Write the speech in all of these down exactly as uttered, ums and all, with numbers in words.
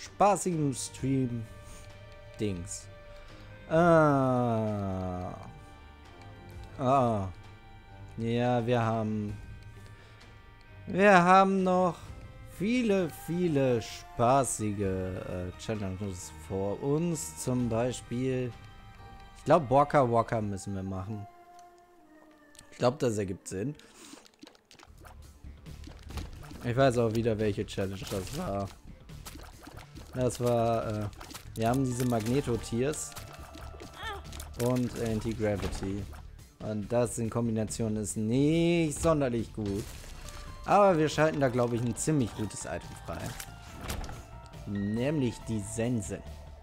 spaßigen Stream-Dings. Ah. Ah. Ja, wir haben... Wir haben noch viele, viele spaßige äh, Challenges vor uns. Zum Beispiel... Ich glaube, Walker Walker müssen wir machen. Ich glaube, das ergibt Sinn. Ich weiß auch wieder, welche Challenge das war. Das war, äh, wir haben diese Magneto-Tiers und Anti-Gravity. Und das in Kombination ist nicht sonderlich gut. Aber wir schalten da, glaube ich, ein ziemlich gutes Item frei. Nämlich die Sensen.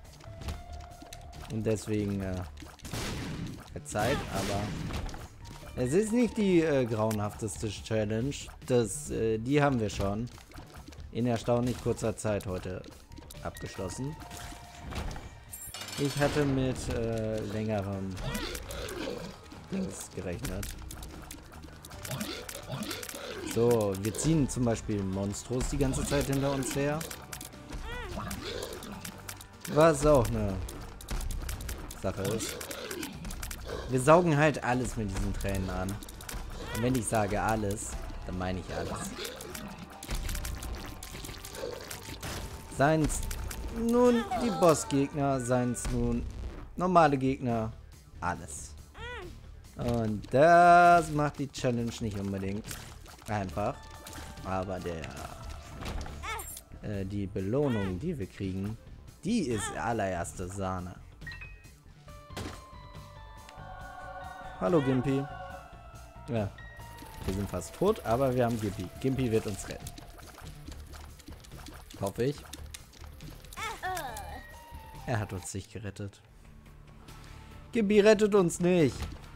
Und deswegen, äh, verzeiht, aber es ist nicht die äh, grauenhafteste Challenge. Das, äh, die haben wir schon in erstaunlich kurzer Zeit heute abgeschlossen. Ich hatte mit äh, längerem Dings gerechnet. So, wir ziehen zum Beispiel Monstros die ganze Zeit hinter uns her. Was auch eine Sache ist. Wir saugen halt alles mit diesen Tränen an. Und wenn ich sage alles, dann meine ich alles. Seien's nun die Bossgegner, seien's nun normale Gegner, alles. Und das macht die Challenge nicht unbedingt einfach. Aber der äh, die Belohnung, die wir kriegen, die ist allererste Sahne. Hallo Gimpy. Ja, wir sind fast tot, aber wir haben Gimpy. Gimpy wird uns retten. Hoffe ich. Er hat uns nicht gerettet. Gimpy rettet uns nicht.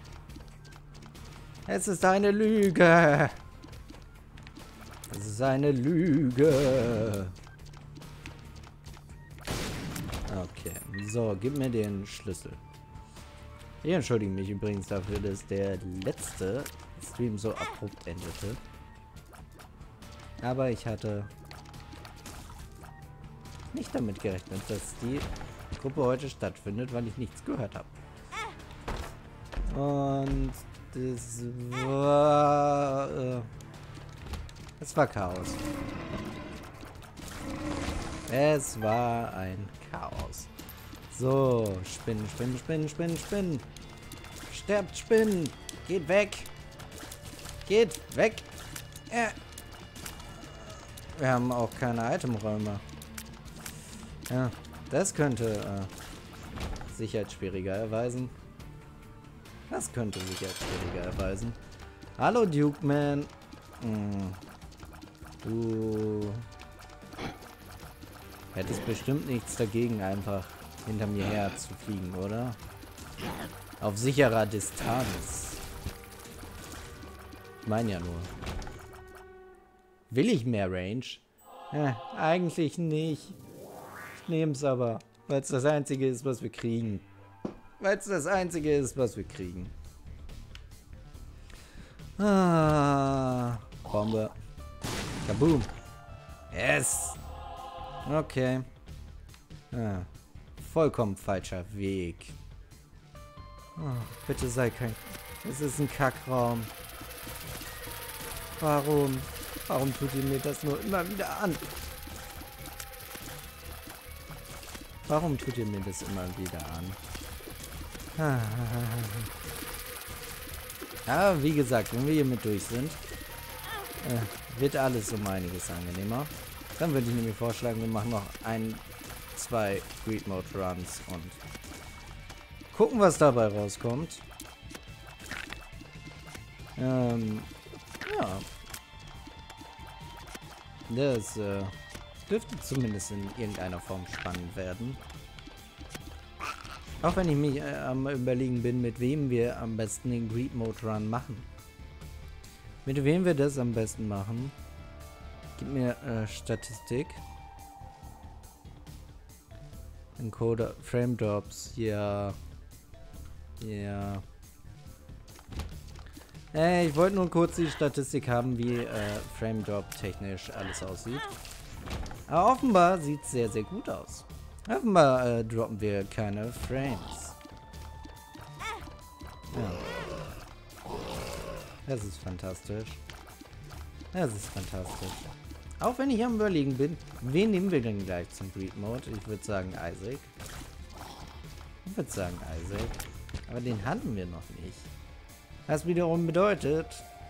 Es ist eine Lüge. Es ist eine Lüge. Okay, so, gib mir den Schlüssel. Ich entschuldige mich übrigens dafür, dass der letzte Stream so abrupt endete. Aber ich hatte nicht damit gerechnet, dass die Gruppe heute stattfindet, weil ich nichts gehört habe. Und das war... Äh, es war Chaos. Es war ein Chaos. So, Spinnen, Spinnen, Spinnen, Spinnen, Spinnen. Sterbt, Spinnen. Geht weg. Geht weg. Äh. Wir haben auch keine Itemräume. Ja, das könnte äh, sich als schwieriger erweisen. Das könnte sich als schwieriger erweisen. Hallo, Duke Man. Hm. Du hättest bestimmt nichts dagegen, einfach hinter mir her zu fliegen, oder? Auf sicherer Distanz. Ich meine ja nur. Will ich mehr Range? Äh, eigentlich nicht. Ich nehme es aber, weil es das Einzige ist, was wir kriegen. Weil es das Einzige ist, was wir kriegen. Ah, Bombe. Kaboom. Yes. Okay. Ah, vollkommen falscher Weg. Oh, bitte sei kein... Es ist ein Kackraum. Warum? Warum tut ihr mir das nur immer wieder an? Warum tut ihr mir das immer wieder an? Aber wie gesagt, wenn wir hier mit durch sind, äh, wird alles um einiges angenehmer. Dann würde ich nämlich vorschlagen, wir machen noch ein, zwei Greed Mode Runs und gucken, was dabei rauskommt. Ähm, ja. Das äh, dürfte zumindest in irgendeiner Form spannend werden. Auch wenn ich mich äh, am Überlegen bin, mit wem wir am besten den Greed Mode Run machen. Mit wem wir das am besten machen. Gib mir äh, Statistik. Encoder, Frame Drops, ja. Ja. Äh, ich wollte nur kurz die Statistik haben, wie äh, Frame Drop technisch alles aussieht. Aber offenbar sieht es sehr, sehr gut aus. Offenbar äh, droppen wir keine Frames. Ja. Das ist fantastisch. Das ist fantastisch. Auch wenn ich am Überlegen bin, wen nehmen wir denn gleich zum Breed Mode? Ich würde sagen Isaac. Ich würde sagen Isaac. Aber den hatten wir noch nicht. Was wiederum bedeutet...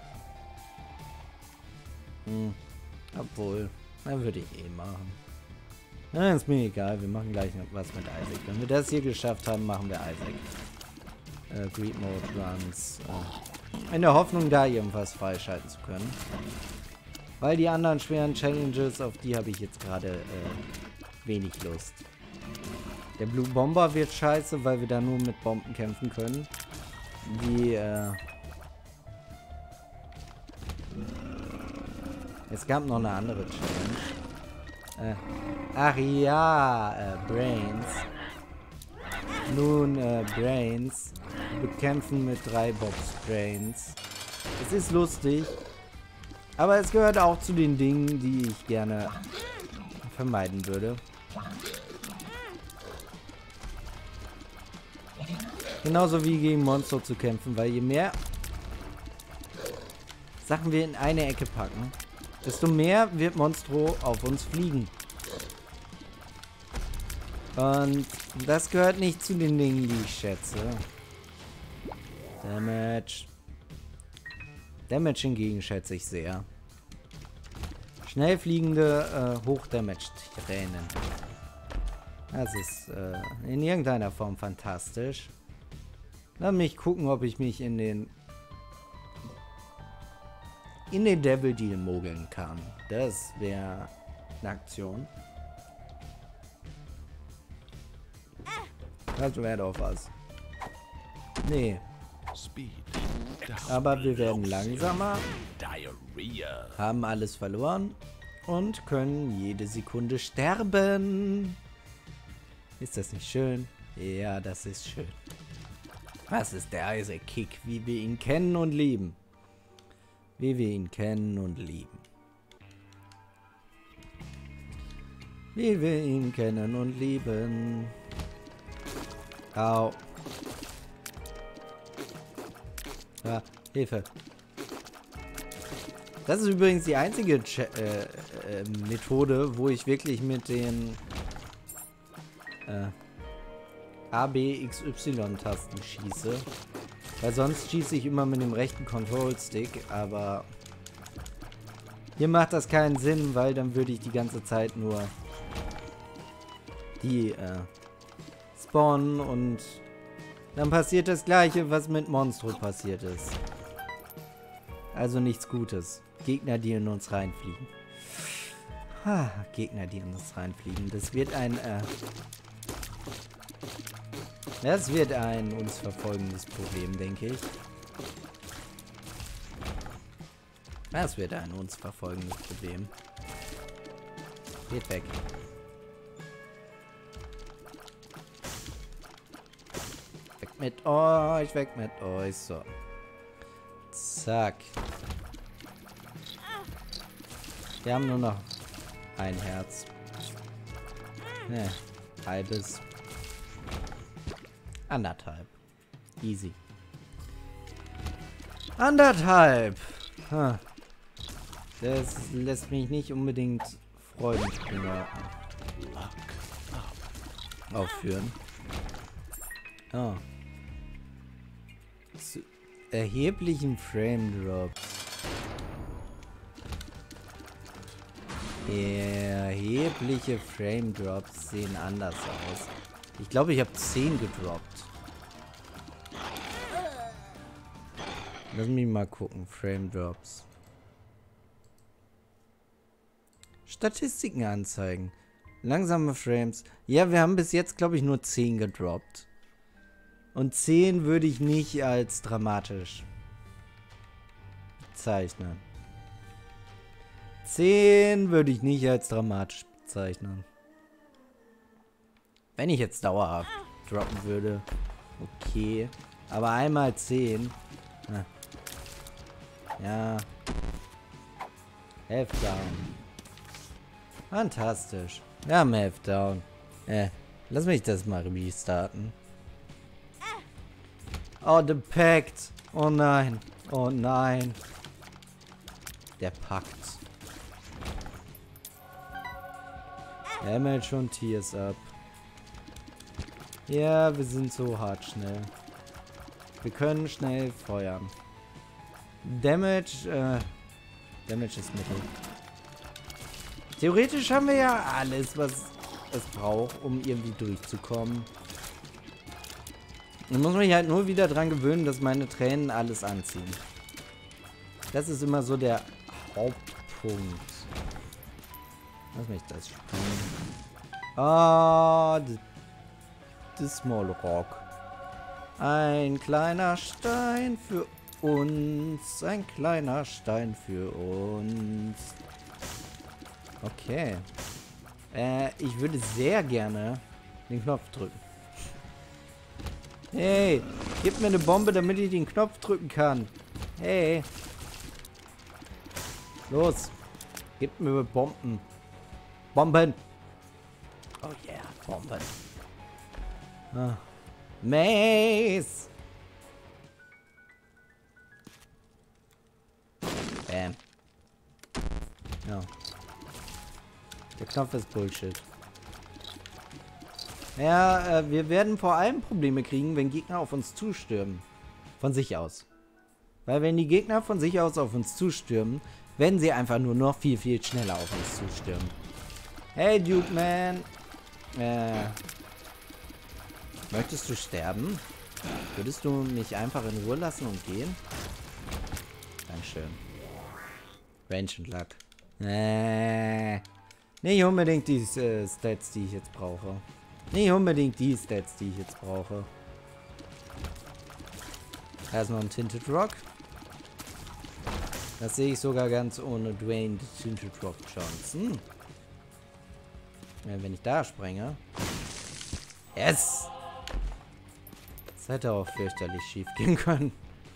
Hm. Obwohl, dann würde ich eh machen. Na, ist mir egal. Wir machen gleich noch was mit Isaac. Wenn wir das hier geschafft haben, machen wir Isaac. Äh, Greed Mode Runs. Äh, in der Hoffnung, da irgendwas freischalten zu können. Weil die anderen schweren Challenges, auf die habe ich jetzt gerade äh, wenig Lust. Der Blue Bomber wird scheiße, weil wir da nur mit Bomben kämpfen können. Die, äh... Es gab noch eine andere Challenge. Äh, ach ja, äh, Brains. Nun, äh, Brains. Bekämpfen mit drei Box Brains. Es ist lustig. Aber es gehört auch zu den Dingen, die ich gerne vermeiden würde. Genauso wie gegen Monster zu kämpfen, weil je mehr Sachen wir in eine Ecke packen, desto mehr wird Monstro auf uns fliegen. Und das gehört nicht zu den Dingen, die ich schätze. Damage. Damage hingegen schätze ich sehr. Schnell fliegende, äh, Hochdamage-Tränen. Das ist äh, in irgendeiner Form fantastisch. Lass mich gucken, ob ich mich in den in den Devil Deal mogeln kann. Das wäre eine Aktion. Das wäre doch was. Nee. Aber wir werden langsamer, haben alles verloren und können jede Sekunde sterben. Ist das nicht schön? Ja, das ist schön. Das ist der Isaac Kick, wie wir ihn kennen und lieben. Wie wir ihn kennen und lieben. Wie wir ihn kennen und lieben. Au. Ja, Hilfe. Das ist übrigens die einzige Ch äh, äh, Methode, wo ich wirklich mit den äh, A, B, X, Y-Tasten schieße. Weil sonst schieße ich immer mit dem rechten Control-Stick, aber hier macht das keinen Sinn, weil dann würde ich die ganze Zeit nur die äh, spawnen und dann passiert das gleiche, was mit Monstro passiert ist. Also nichts Gutes. Gegner, die in uns reinfliegen. Ha, Gegner, die in uns reinfliegen. Das wird ein, äh, das wird ein uns verfolgendes Problem, denke ich. Das wird ein uns verfolgendes Problem. Geht weg. Weg mit euch, weg mit euch. So. Zack. Wir haben nur noch ein Herz. Ne, halbes. Anderthalb. Easy. Anderthalb. Huh. Das lässt mich nicht unbedingt Freudensprünge aufführen. Oh. Zu erheblichen Frame Drops. Erhebliche Frame Drops sehen anders aus. Ich glaube, ich habe zehn gedroppt. Lass mich mal gucken. Frame Drops. Statistiken anzeigen. Langsame Frames. Ja, wir haben bis jetzt, glaube ich, nur zehn gedroppt. Und zehn würde ich nicht als dramatisch bezeichnen. zehn würde ich nicht als dramatisch bezeichnen. Wenn ich jetzt dauerhaft droppen würde, okay. Aber einmal zehn. Ja. Elf down. Fantastisch. Ja, Meltdown. Äh, lass mich das mal restarten. Oh, the Pact. Oh nein. Oh nein. Der Pakt. Damage und Tears up. Ja, wir sind so hart schnell. Wir können schnell feuern. Damage, äh, Damage ist Mittel. Theoretisch haben wir ja alles, was es braucht, um irgendwie durchzukommen. Dann muss man sich halt nur wieder dran gewöhnen, dass meine Tränen alles anziehen. Das ist immer so der Hauptpunkt. Lass mich das spielen. Ah, the Small Rock. Ein kleiner Stein für uns. Ein kleiner Stein für uns. Okay. Äh, ich würde sehr gerne den Knopf drücken. Hey, gib mir eine Bombe, damit ich den Knopf drücken kann. Hey. Los. Gib mir Bomben. Bomben. Oh yeah, Bomben. Ah. Mace. Bam. Ja. Der Knopf ist Bullshit. Ja, äh, wir werden vor allem Probleme kriegen, wenn Gegner auf uns zustürmen. Von sich aus. Weil wenn die Gegner von sich aus auf uns zustürmen, werden sie einfach nur noch viel, viel schneller auf uns zustürmen. Hey, Duke Man. Äh, möchtest du sterben? Würdest du mich einfach in Ruhe lassen und gehen? Dankeschön. Range und Luck. Äh, nicht unbedingt die äh, Stats, die ich jetzt brauche. Nicht unbedingt die Stats, die ich jetzt brauche. Da ist noch ein Tinted Rock. Das sehe ich sogar ganz ohne Dwayne Tinted Rock Johnson. Ja, wenn ich da sprenge. Yes! Das hätte auch fürchterlich schief gehen können.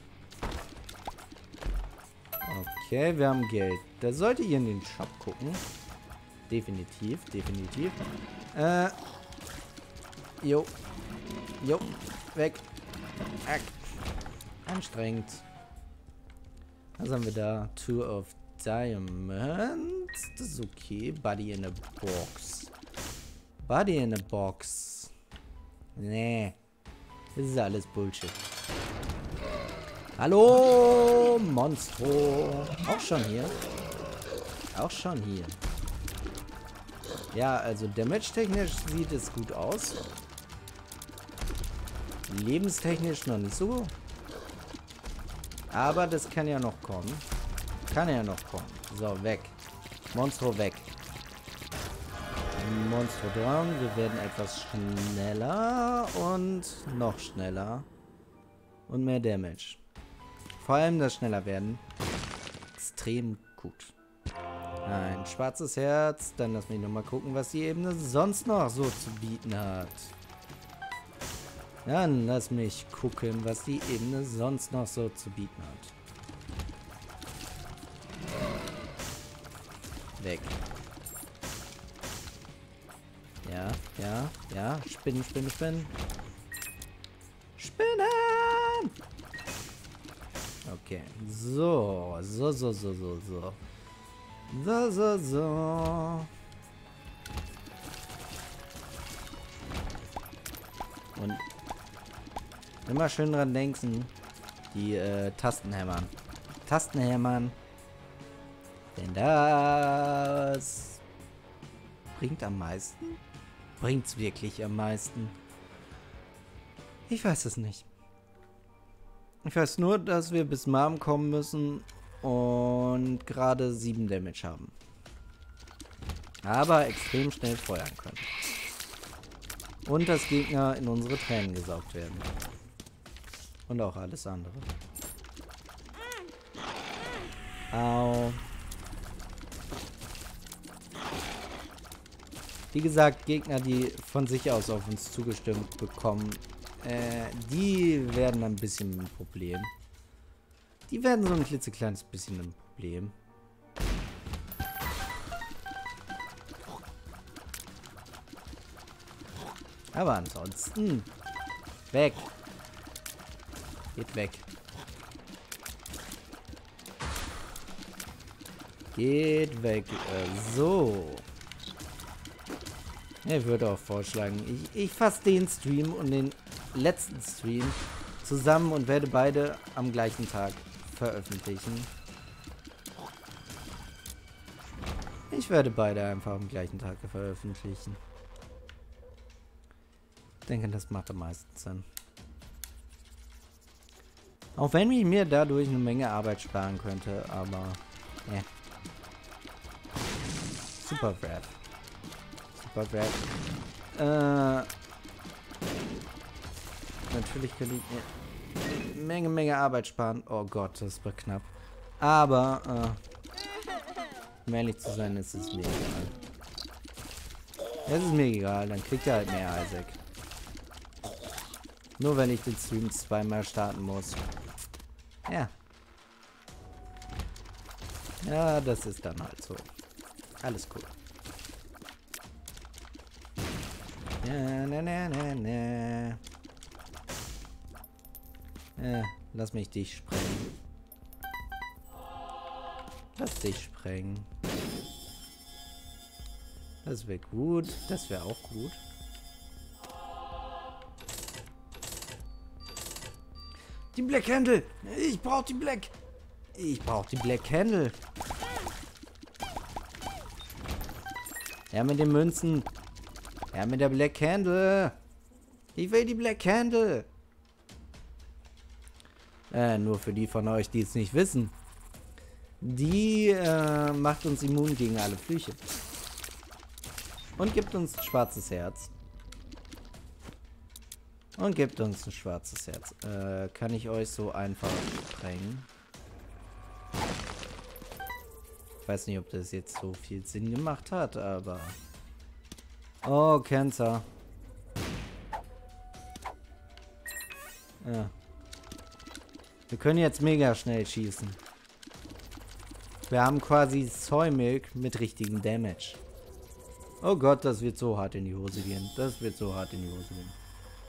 Okay, wir haben Geld. Da solltet ihr in den Shop gucken. Definitiv, definitiv. Äh. Jo. Jo. Weg. Ack. Anstrengend. Was haben wir da? Two of Diamonds. Das ist okay. Buddy in a Box. Buddy in a Box. Nee. Das ist alles Bullshit. Hallo, Monstro. Auch schon hier. Auch schon hier. Ja, also damage-technisch sieht es gut aus. Lebenstechnisch noch nicht so. Aber das kann ja noch kommen. Kann ja noch kommen. So, weg. Monstro weg. Monstro down. Wir werden etwas schneller und noch schneller. Und mehr Damage. Vor allem das schneller werden. Extrem gut. Ein schwarzes Herz. Dann lass mich nochmal gucken, was die Ebene sonst noch so zu bieten hat. Dann lass mich gucken, was die Ebene sonst noch so zu bieten hat. Weg. Ja, ja, ja. Spinnen, spinnen, spinnen. Spinnen! Okay. So, so, so, so, so, so. So, so, so. Und immer schön dran denken, die äh, Tasten hämmern. Tasten hämmern. Denn das bringt am meisten? Bringt's wirklich am meisten? Ich weiß es nicht. Ich weiß nur, dass wir bis Mom kommen müssen und gerade sieben Damage haben. Aber extrem schnell feuern können. Und dass Gegner in unsere Tränen gesaugt werden. Und auch alles andere. Au. Wie gesagt, Gegner, die von sich aus auf uns zugestimmt bekommen, äh, die werden ein bisschen ein Problem. Die werden so ein klitzekleines bisschen ein Problem. Aber ansonsten... Weg. Geht weg. Geht weg. Äh, so. Ich würde auch vorschlagen, ich, ich fasse den Stream und den letzten Stream zusammen und werde beide am gleichen Tag veröffentlichen. Ich werde beide einfach am gleichen Tag veröffentlichen. Ich denke, das macht am meisten Sinn. Auch wenn ich mir dadurch eine Menge Arbeit sparen könnte, aber ja. Super Brad. Super Brad. Äh, natürlich könnte ich mir eine Menge, Menge Arbeit sparen. Oh Gott, das war knapp. Aber, äh, um ehrlich zu sein, ist es mir egal. Es ist mir egal, dann kriegt er halt mehr Isaac. Nur wenn ich den Stream zweimal starten muss. Ja. Ja, das ist dann halt so. Alles cool. Ja, na, na, na, na. Ja, lass mich dich sprengen. Lass dich sprengen. Das wäre gut. Das wäre auch gut. Die Black Candle. Ich brauche die Black. Ich brauche die Black Candle. Ja, mit den Münzen. Ja, mit der Black Candle. Ich will die Black Candle. Äh, nur für die von euch, die es nicht wissen. Die äh, macht uns immun gegen alle Flüche. Und gibt uns ein schwarzes Herz. Und gibt uns ein schwarzes Herz. Äh, kann ich euch so einfach sprengen? Ich weiß nicht, ob das jetzt so viel Sinn gemacht hat, aber... Oh, Cancer. Ja. Wir können jetzt mega schnell schießen. Wir haben quasi Soy Milk mit richtigem Damage. Oh Gott, das wird so hart in die Hose gehen. Das wird so hart in die Hose gehen.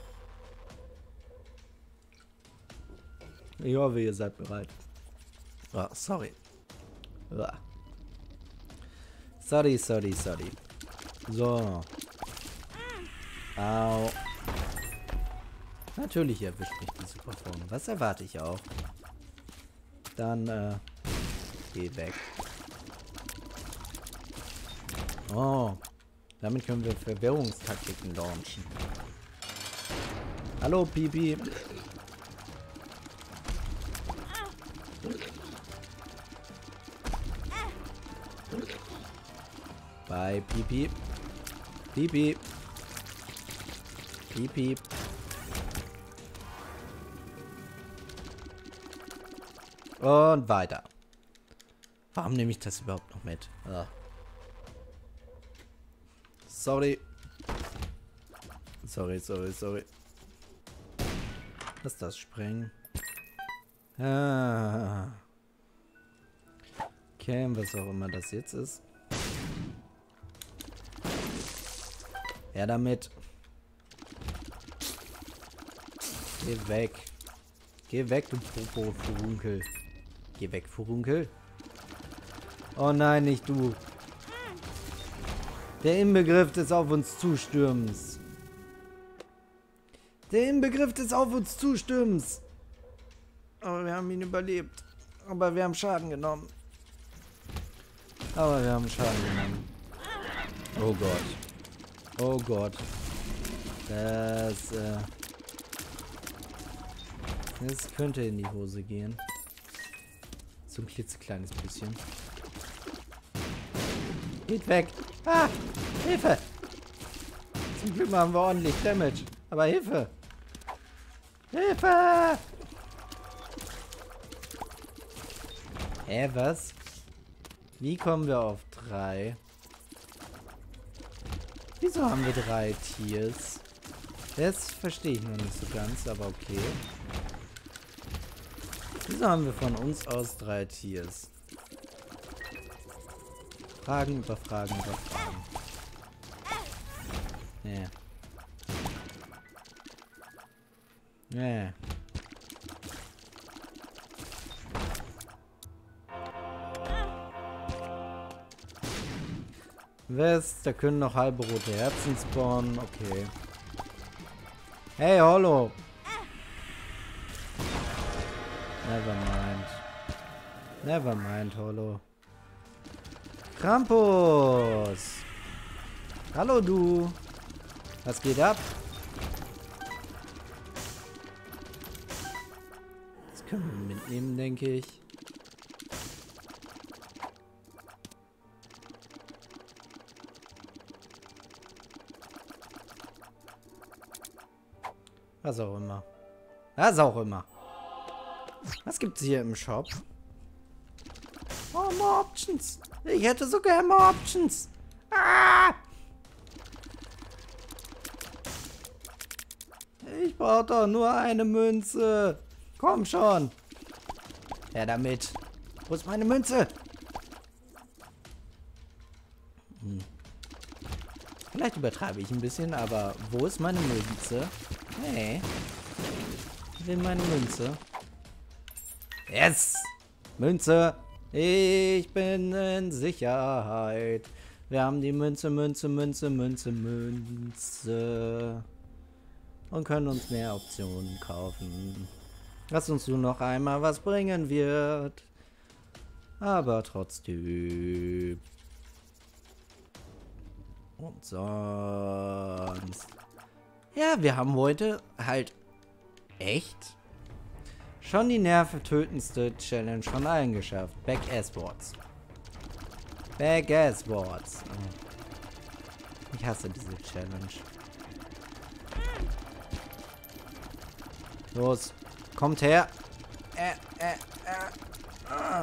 Ich hoffe, ihr seid bereit. Oh, sorry. Oh. Sorry, sorry, sorry. So. Au. Natürlich erwischt mich die Superform. Was erwarte ich auch? Dann, äh, geh weg. Oh. Damit können wir Verwirrungstaktiken launchen. Hallo, Pipi. Bye, Pipi. Pipi. Pipi. Und weiter. Warum nehme ich das überhaupt noch mit? Ah. Sorry. Sorry, sorry, sorry. Lass das sprengen. Ah. Okay, was auch immer das jetzt ist. Ja, damit. Geh weg. Geh weg, du Popo, Furunkel. Geh weg, Furunkel. Oh nein, nicht du. Der Inbegriff des Auf uns Zustürmens. Der Inbegriff des Auf uns Zustürmens. Aber wir haben ihn überlebt. Aber wir haben Schaden genommen. Aber wir haben Schaden genommen. Oh Gott. Oh Gott. Das, äh... Das könnte in die Hose gehen. So ein klitzekleines bisschen. Geht weg. Ah! Hilfe! Zum Glück machen wir ordentlich Damage. Aber Hilfe! Hilfe! Hä, was? Wie kommen wir auf drei? Wieso haben wir drei Tiers? Das verstehe ich noch nicht so ganz, aber okay. Wieso haben wir von uns aus drei Tiers? Fragen über Fragen über Fragen. Ja. Nee. West, da können noch halbe rote Herzen spawnen. Okay. Hey, Hollow. Never mind. Never mind, Hollow. Krampus. Hallo, du. Was geht ab? Das können wir mitnehmen, denke ich. Was auch immer. Was auch immer. Was gibt's hier im Shop? Oh, more Options. Ich hätte so gerne more Options. Ah! Ich brauche doch nur eine Münze. Komm schon. Ja, damit. Wo ist meine Münze? Hm. Vielleicht übertreibe ich ein bisschen, aber wo ist meine Münze? Hey. Ich will meine Münze. Yes! Münze! Ich bin in Sicherheit. Wir haben die Münze, Münze, Münze, Münze, Münze. Und können uns mehr Optionen kaufen. Was uns nur noch einmal was bringen wird. Aber trotzdem. Und sonst. Ja, wir haben heute halt echt schon die nerventötendste Challenge von allen geschafft. Back-Ass-Boards. Back-Ass-Boards. Ich hasse diese Challenge. Los, kommt her. Äh, äh, äh, äh.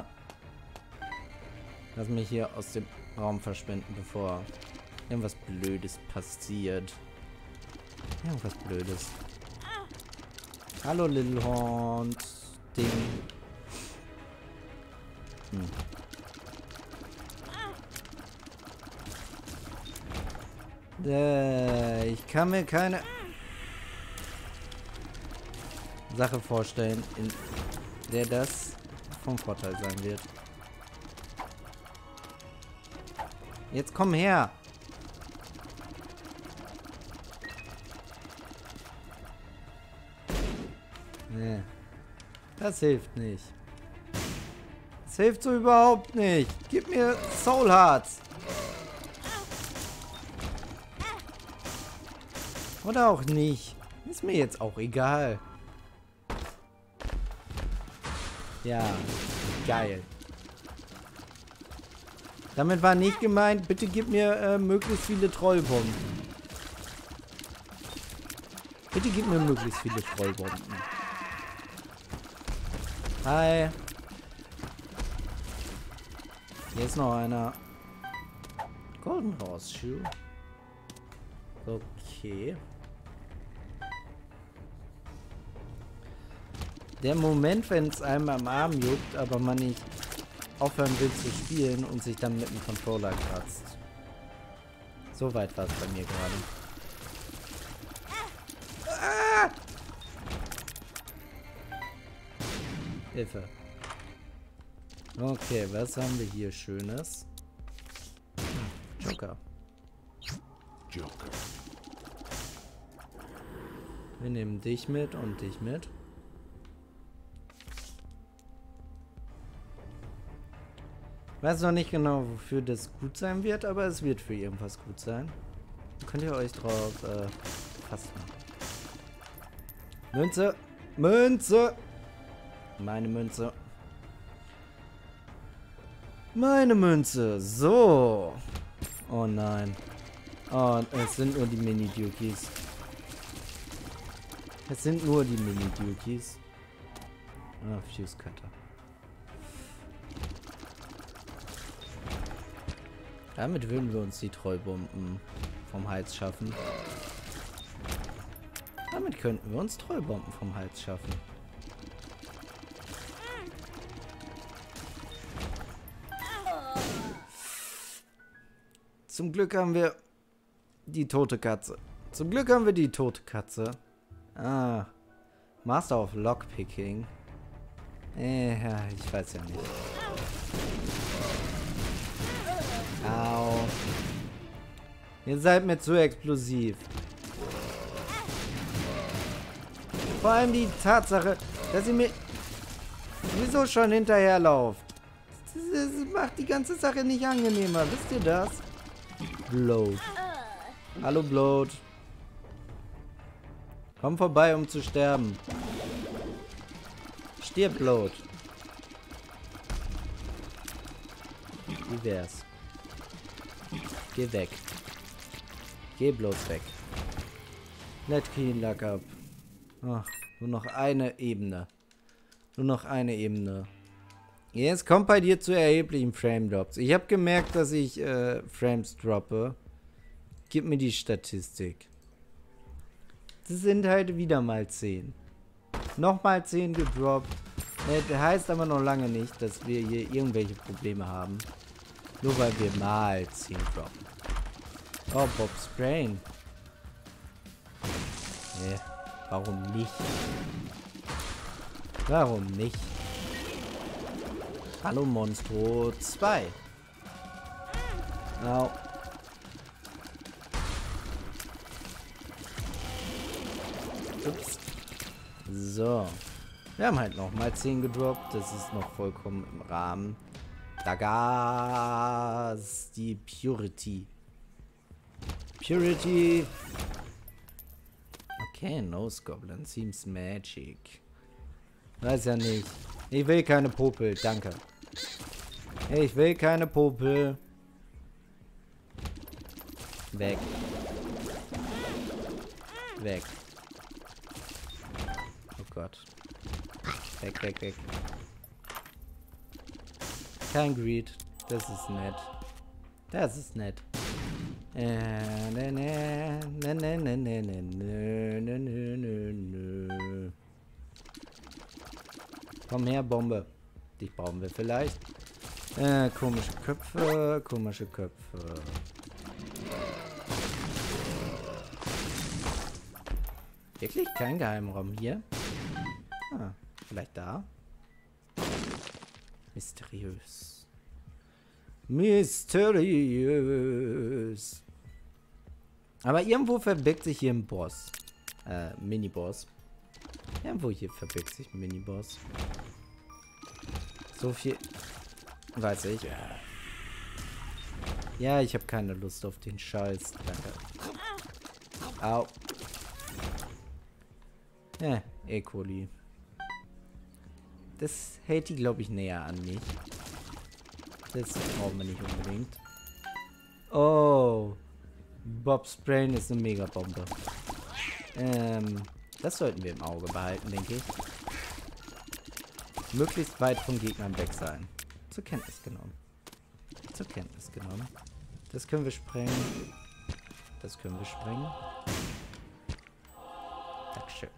Lass mich hier aus dem Raum verschwinden, bevor irgendwas Blödes passiert. Irgendwas Blödes. Hallo, Little Horn. Ding. Hm. Äh, ich kann mir keine Sache vorstellen, in der das vom Vorteil sein wird. Jetzt komm her! Nee. Das hilft nicht. Das hilft so überhaupt nicht. Gib mir Soul Hearts. Oder auch nicht. Ist mir jetzt auch egal. Ja, geil. Damit war nicht gemeint, bitte gib mir äh, möglichst viele Trollbomben. Bitte gib mir möglichst viele Trollbomben. Hi. Hier ist noch einer. Golden Horseshoe. Okay. Der Moment, wenn es einem am Arm juckt, aber man nicht aufhören will zu spielen und sich dann mit dem Controller kratzt. So weit war es bei mir gerade. Ah! Hilfe. Okay, was haben wir hier Schönes? Joker. Joker. Wir nehmen dich mit und dich mit. Weiß noch nicht genau, wofür das gut sein wird, aber es wird für irgendwas gut sein. Könnt ihr euch drauf äh, fassen. Münze! Münze! Meine Münze. Meine Münze. So. Oh nein. Oh, es sind nur die Mini-Dukies. Es sind nur die Mini-Dukies. Ah, Fuse Cutter. Damit würden wir uns die Trollbomben vom Hals schaffen. Damit könnten wir uns Trollbomben vom Hals schaffen. Zum Glück haben wir die tote Katze. Zum Glück haben wir die tote Katze. Ah. Master of Lockpicking. Äh, ja, ich weiß ja nicht. Au. Ihr seid mir zu explosiv. Vor allem die Tatsache, dass ihr mir wieso schon hinterherlauft. Das, das macht die ganze Sache nicht angenehmer. Wisst ihr das? Bloat. Hallo Bloat. Komm vorbei, um zu sterben. Stirb, Bloat. Wie wär's? Geh weg. Geh bloß weg. Let clean luck up. Ach, nur noch eine Ebene. Nur noch eine Ebene. Jetzt kommt bei dir zu erheblichen Frame Drops. Ich habe gemerkt, dass ich äh, Frames droppe. Gib mir die Statistik. Das sind halt wieder mal zehn. Nochmal zehn gedroppt. Das heißt aber noch lange nicht, dass wir hier irgendwelche Probleme haben. Nur weil wir mal zehn droppen. Oh, Bob's Brain. Nee, warum nicht? Warum nicht? Hallo Monstro zwei. Au. Ups. So. Wir haben halt noch mal zehn gedroppt. Das ist noch vollkommen im Rahmen. Dagas die Purity. Purity. Okay, Nose Goblin seems magic. Weiß ja nicht. Ich will keine Popel, danke. Ich will keine Popel. Weg. Weg. Oh Gott. Weg, weg, weg. Kein Greed. Das ist nett. Das ist nett. Äh, ne, ne, ne, ne, ne, ne, ne, ne, ne, ne, ne. Komm her, Bombe. Dich brauchen wir vielleicht. Äh, komische Köpfe, komische Köpfe. Wirklich kein Geheimraum hier? Ah, vielleicht da? Mysteriös. Mysteriös. Aber irgendwo verbirgt sich hier ein Boss. Äh, Mini-Boss. Irgendwo hier verbirgt sich ein Mini-Boss. So viel weiß ich. Ja, ich habe keine Lust auf den Scheiß. Danke. Au. Ja, E. coli. Das hält die, glaube ich, näher an mich. Das brauchen wir nicht unbedingt. Oh. Bob's Brain ist eine Megabombe. Ähm, das sollten wir im Auge behalten, denke ich. Möglichst weit von Gegnern weg sein. Zur Kenntnis genommen. Zur Kenntnis genommen. Das können wir sprengen. Das können wir sprengen. Dankeschön.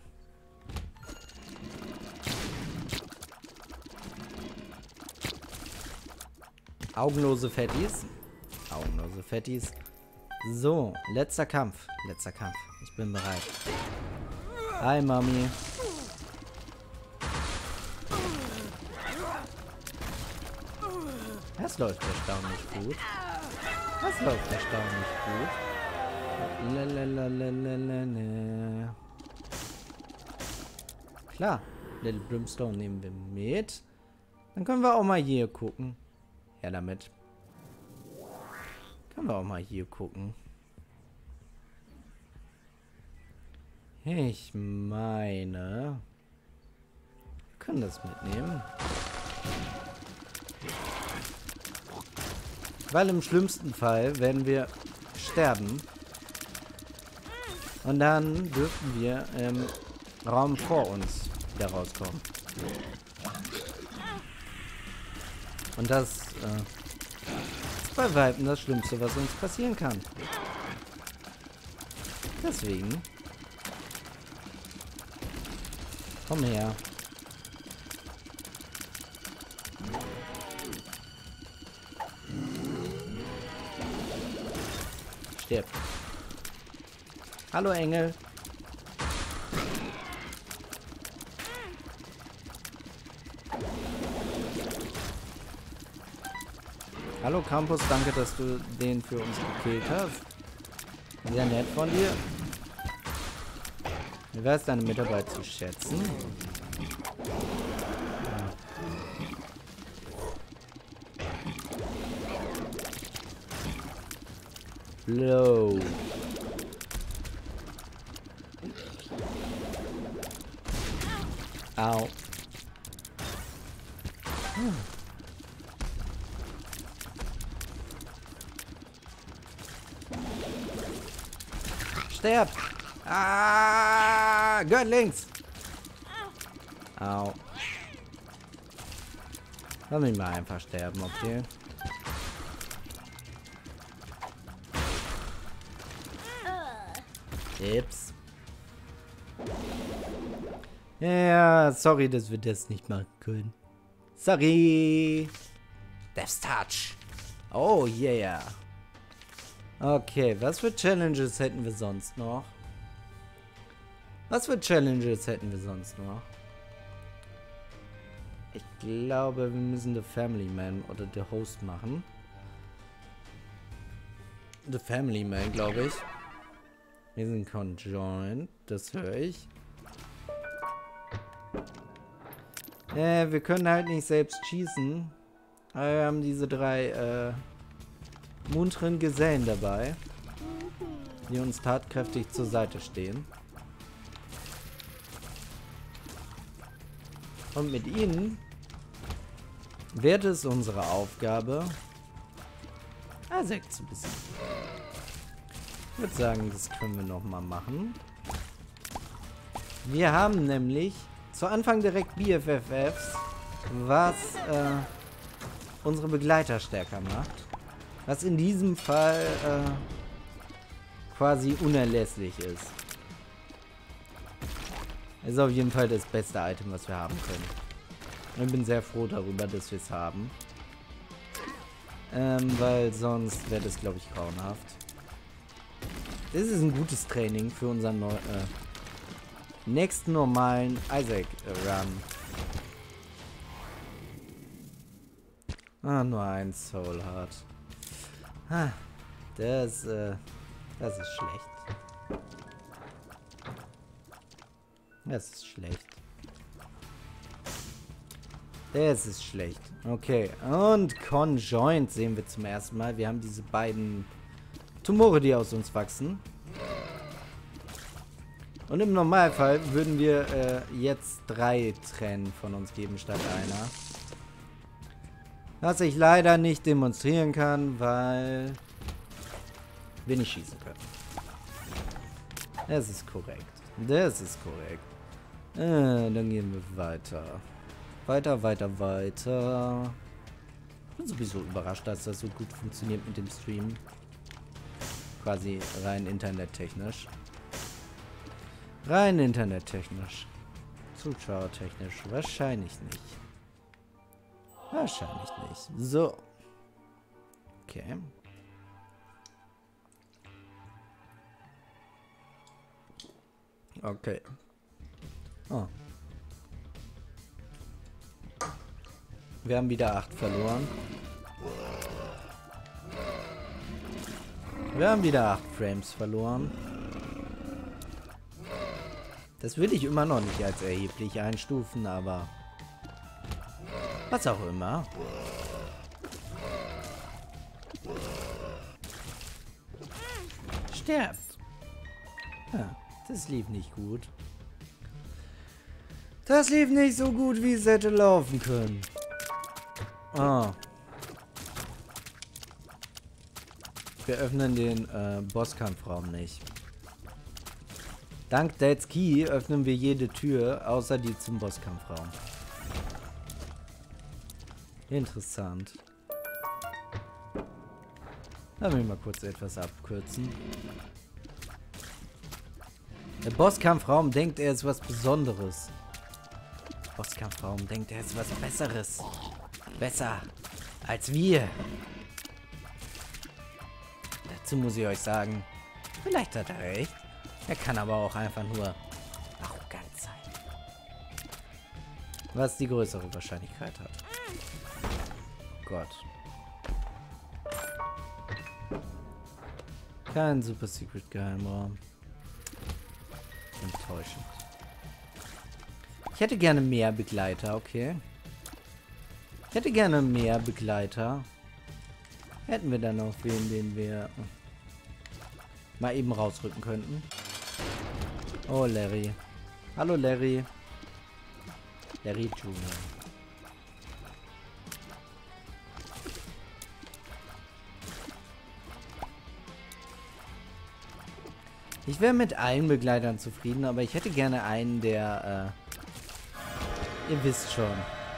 Augenlose Fettis. Augenlose Fettis. So, letzter Kampf. Letzter Kampf. Ich bin bereit. Hi, Mami. Das läuft erstaunlich gut. Das läuft erstaunlich gut. Lalalala. Klar, Little Brimstone nehmen wir mit. Dann können wir auch mal hier gucken. Ja, damit. Können wir auch mal hier gucken. Ich meine, wir können das mitnehmen. Weil im schlimmsten Fall werden wir sterben. Und dann dürften wir im Raum vor uns wieder rauskommen. Und das äh, ist bei Weitem das Schlimmste, was uns passieren kann. Deswegen. Komm her. Stirb. Hallo Engel. Hallo Campus, danke, dass du den für uns gekillt hast. Sehr nett von dir. Wie wäre es, deine Mitarbeit zu schätzen? Low. Au. Hm. Sterb! Ah! Gönn links! Au. Lass mich mal einfach sterben, okay? Ups. Ja, sorry, dass wir das nicht machen können. Sorry. Death's Touch. Oh yeah. Okay, was für Challenges hätten wir sonst noch? Was für Challenges hätten wir sonst noch? Ich glaube, wir müssen The Family Man oder The Host machen. The Family Man, glaube ich. Wir sind conjoined, das höre ich. Äh, wir können halt nicht selbst schießen. Aber wir haben diese drei äh, munteren Gesellen dabei, die uns tatkräftig zur Seite stehen. Und mit ihnen wird es unsere Aufgabe, Isaac zu besiegen. Ich würde sagen, das können wir nochmal machen. Wir haben nämlich zu Anfang direkt B F F Fs, was äh, unsere Begleiter stärker macht. Was in diesem Fall äh, quasi unerlässlich ist. Ist auf jeden Fall das beste Item, was wir haben können. Und ich bin sehr froh darüber, dass wir es haben. Ähm, weil sonst wäre das, glaube ich, grauenhaft. Das ist ein gutes Training für unseren neu, äh, nächsten normalen Isaac-Run. Ah, nur ein Soul Heart. Ah, das, äh, das ist schlecht. Das ist schlecht. Das ist schlecht. Okay, und Conjoined sehen wir zum ersten Mal. Wir haben diese beiden Tumore, die aus uns wachsen. Und im Normalfall würden wir äh, jetzt drei Tränen von uns geben statt einer. Was ich leider nicht demonstrieren kann, weil wir nicht schießen können. Das ist korrekt. Das ist korrekt. Äh, dann gehen wir weiter. Weiter, weiter, weiter. Ich bin sowieso überrascht, dass das so gut funktioniert mit dem Stream. Quasi rein internettechnisch. Rein internettechnisch. Zuschauertechnisch wahrscheinlich nicht. Wahrscheinlich nicht. So. Okay. Okay. Oh. Wir haben wieder acht verloren. Wir haben wieder acht Frames verloren. Das will ich immer noch nicht als erheblich einstufen, aber was auch immer. Sterbt. Ja, das lief nicht gut. Das lief nicht so gut, wie es hätte laufen können. Ah. Wir öffnen den äh, Bosskampfraum nicht. Dank Dad's Key öffnen wir jede Tür, außer die zum Bosskampfraum. Interessant. Lass mich mal kurz etwas abkürzen. Der Bosskampfraum denkt, er ist was Besonderes. Der Bosskampfraum denkt, er ist was Besseres. Besser als wir. Dazu muss ich euch sagen, vielleicht hat er recht. Er kann aber auch einfach nur arrogant sein. Was die größere Wahrscheinlichkeit hat. Gott. Kein Super Secret Geheimraum. Enttäuschend. Ich hätte gerne mehr Begleiter, okay. Ich hätte gerne mehr Begleiter. Hätten wir dann noch wen, den wir mal eben rausrücken könnten. Oh, Larry. Hallo, Larry. Larry Junior Ich wäre mit allen Begleitern zufrieden, aber ich hätte gerne einen, der, äh, ihr wisst schon,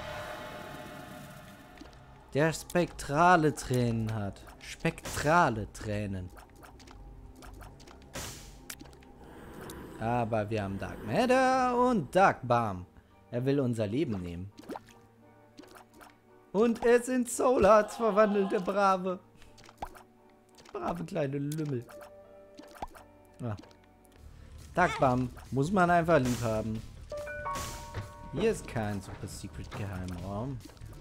der spektrale Tränen hat. Spektrale Tränen. Aber wir haben Dark Matter und Dark Balm. Er will unser Leben nehmen. Und er ist in Soul Hearts verwandelt, der brave. Brave kleine Lümmel. Ah. Dark Balm muss man einfach lieb haben. Hier ist kein Super Secret Geheimraum.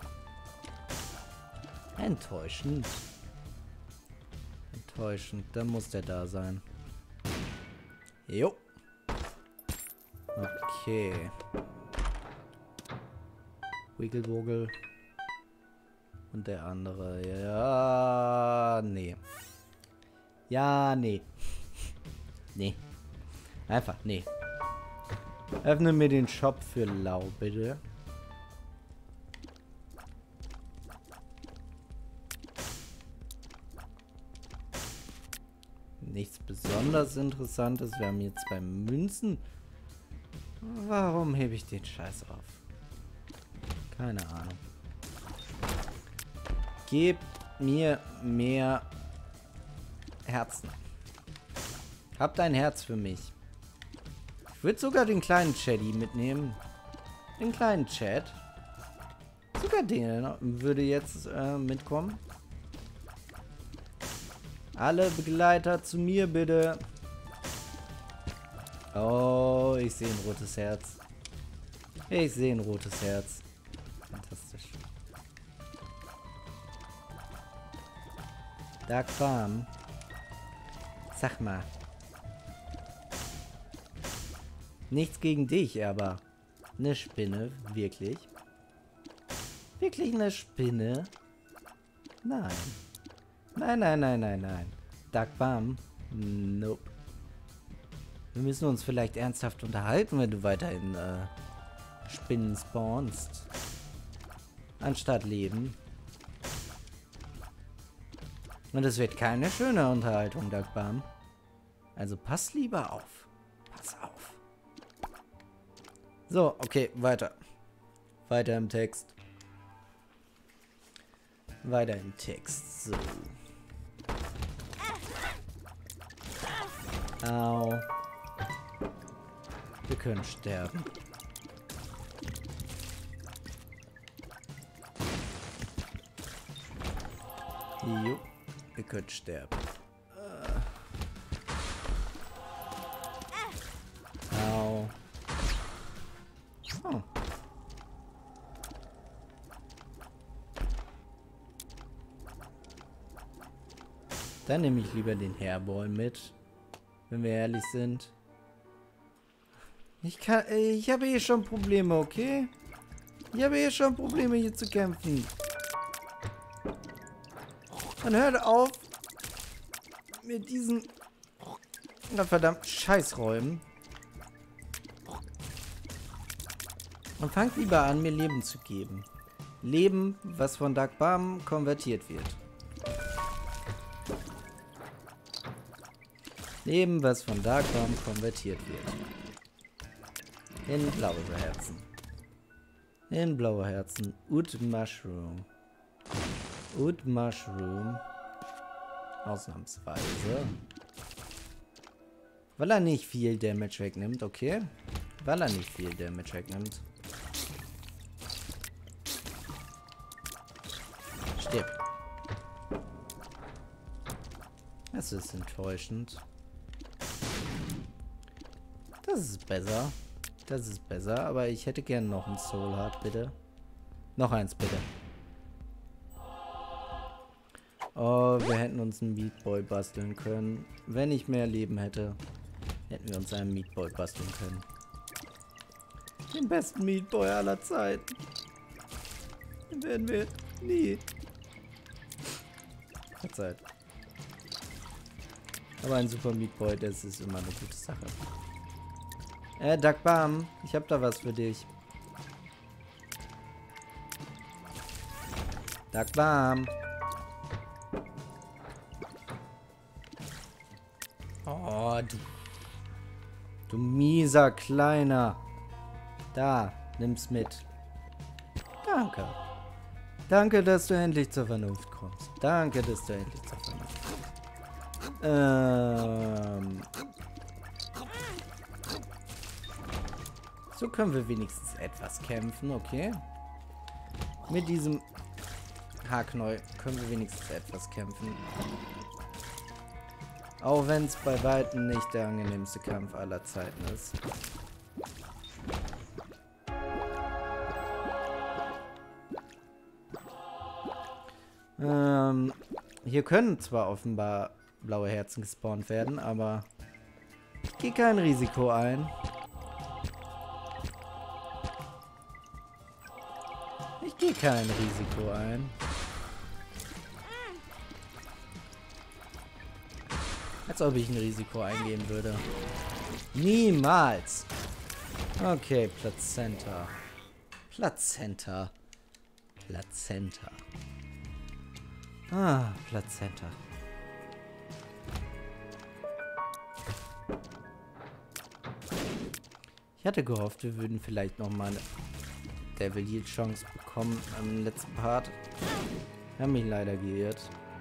Enttäuschend. Enttäuschend. Dann muss der da sein. Jo. Okay. Wiggle Woggle. Und der andere. Ja. Nee. Ja, nee. Nee. Einfach, nee. Öffne mir den Shop für Lau, bitte. Nichts besonders Interessantes. Wir haben jetzt zwei Münzen. Warum hebe ich den Scheiß auf? Keine Ahnung. Gebt mir mehr Herzen. Habt ein Herz für mich. Ich würde sogar den kleinen Chaddy mitnehmen. Den kleinen Chad. Sogar den würde jetzt äh, mitkommen. Alle Begleiter zu mir, bitte. Oh, ich sehe ein rotes Herz. Ich sehe ein rotes Herz. Fantastisch. Dark Balm. Sag mal. Nichts gegen dich, aber eine Spinne, wirklich? Wirklich eine Spinne? Nein. Nein, nein, nein, nein, nein. Dark Balm? Nope. Wir müssen uns vielleicht ernsthaft unterhalten, wenn du weiterhin äh, Spinnen spawnst. Anstatt leben. Und es wird keine schöne Unterhaltung, Dark Balm. Also pass lieber auf. Pass auf. So, okay, weiter. Weiter im Text. Weiter im Text. So. Au. Wir können sterben. Jo. Ihr könnt sterben. Au. Oh. Dann nehme ich lieber den Hairball mit, wenn wir ehrlich sind. Ich kann, ich habe hier schon Probleme, okay? Ich habe hier schon Probleme, hier zu kämpfen. Dann hört auf mit diesen na, verdammt Scheißräumen. Und fangt lieber an, mir Leben zu geben. Leben, was von Dark Balm konvertiert wird. Leben, was von Dark Balm konvertiert wird. In blaue Herzen. In blaue Herzen. Wood Mushroom. Wood Mushroom. Ausnahmsweise. Weil er nicht viel Damage wegnimmt, okay? Weil er nicht viel Damage wegnimmt. Stirb. Das ist enttäuschend. Das ist besser. Das ist besser, aber ich hätte gern noch ein Soul Heart, bitte. Noch eins, bitte. Oh, wir hätten uns einen Meatboy basteln können. Wenn ich mehr Leben hätte, hätten wir uns einen Meatboy basteln können. Den besten Meatboy aller Zeiten. Den werden wir nie. Verzeiht. Aber ein Super Meatboy, das ist immer eine gute Sache. Äh, Duck Bam, ich hab da was für dich. Duck Bam. Oh, du. Du mieser Kleiner. Da, nimm's mit. Danke. Danke, dass du endlich zur Vernunft kommst. Danke, dass du endlich zur Vernunft kommst. Ähm. So können wir wenigstens etwas kämpfen, okay? Mit diesem Haarknäuel können wir wenigstens etwas kämpfen. Auch wenn es bei weitem nicht der angenehmste Kampf aller Zeiten ist. Ähm, hier können zwar offenbar blaue Herzen gespawnt werden, aber ich gehe kein Risiko ein. Ich gehe kein Risiko ein. Als ob ich ein Risiko eingehen würde. Niemals. Okay, Plazenta. Plazenta. Plazenta. Ah, Plazenta. Ich hatte gehofft, wir würden vielleicht nochmal eine Devil Yield Chance bekommen am letzten Part. Wir haben mich leider geirrt.